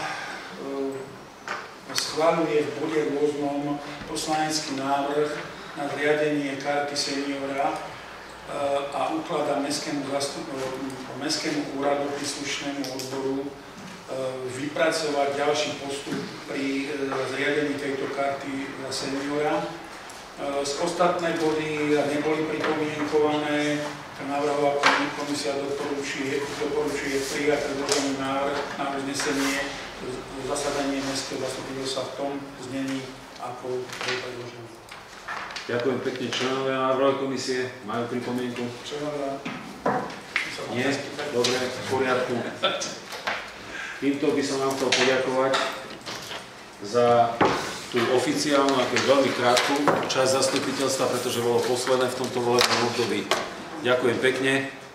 schvaľuje v bode rôznom poslanecký návrh na zriadenie karty seniora a ukladá mestskému úradu príslušnému odboru vypracovať ďalší postup pri zriadení tejto karty za seniora. Ostatné body neboli pripomienkované, návrhová komisia doporučuje prijať predložený návrh na uznesenie zasadanie mestského zastupiteľstva v tom znení, ako bol predložený. Ďakujem pekne. Členovia návrhovej komisie majú pripomienku? Členovia? Nie? Dobre, v poriadku. Týmto by som vám chcel poďakovať za tú oficiálnu, ako veľmi krátku časť zastupiteľstva, pretože bolo posledné v tomto volebnom období. Ďakujem pekne.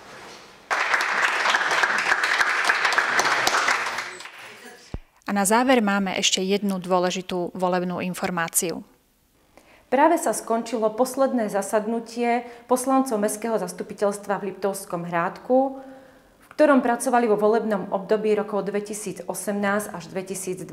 A na záver máme ešte jednu dôležitú volebnú informáciu. Práve sa skončilo posledné zasadnutie poslancov Mestského zastupiteľstva v Liptovskom Hrádku, v ktorom pracovali vo volebnom období rokov 2018 až 2022.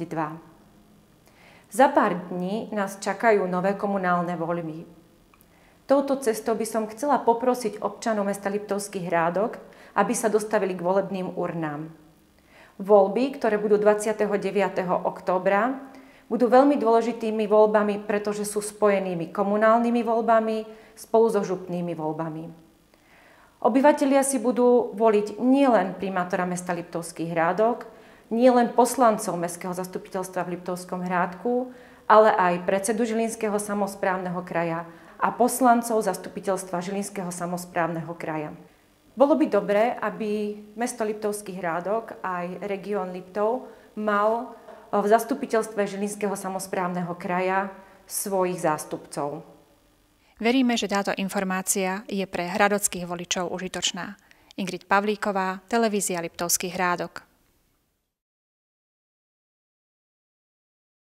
Za pár dní nás čakajú nové komunálne voľby. Touto cestou by som chcela poprosiť občanov mesta Liptovský Hrádok, aby sa dostavili k volebným urnám. Voľby, ktoré budú 29. októbra, budú veľmi dôležitými voľbami, pretože sú spojenými komunálnymi voľbami spolu so župnými voľbami. Obyvatelia si budú voliť nielen primátora mesta Liptovský Hrádok, nielen poslancov Mestského zastupiteľstva v Liptovskom Hrádku, ale aj predsedu Žilinského samosprávneho kraja a poslancov zastupiteľstva Žilinského samosprávneho kraja. Bolo by dobré, aby mesto Liptovský Hrádok aj región Liptov mal v zastupiteľstve Žilinského samosprávneho kraja svojich zástupcov. Veríme, že táto informácia je pre hradockých voličov užitočná. Ingrid Pavlíková, televízia Liptovský Hrádok.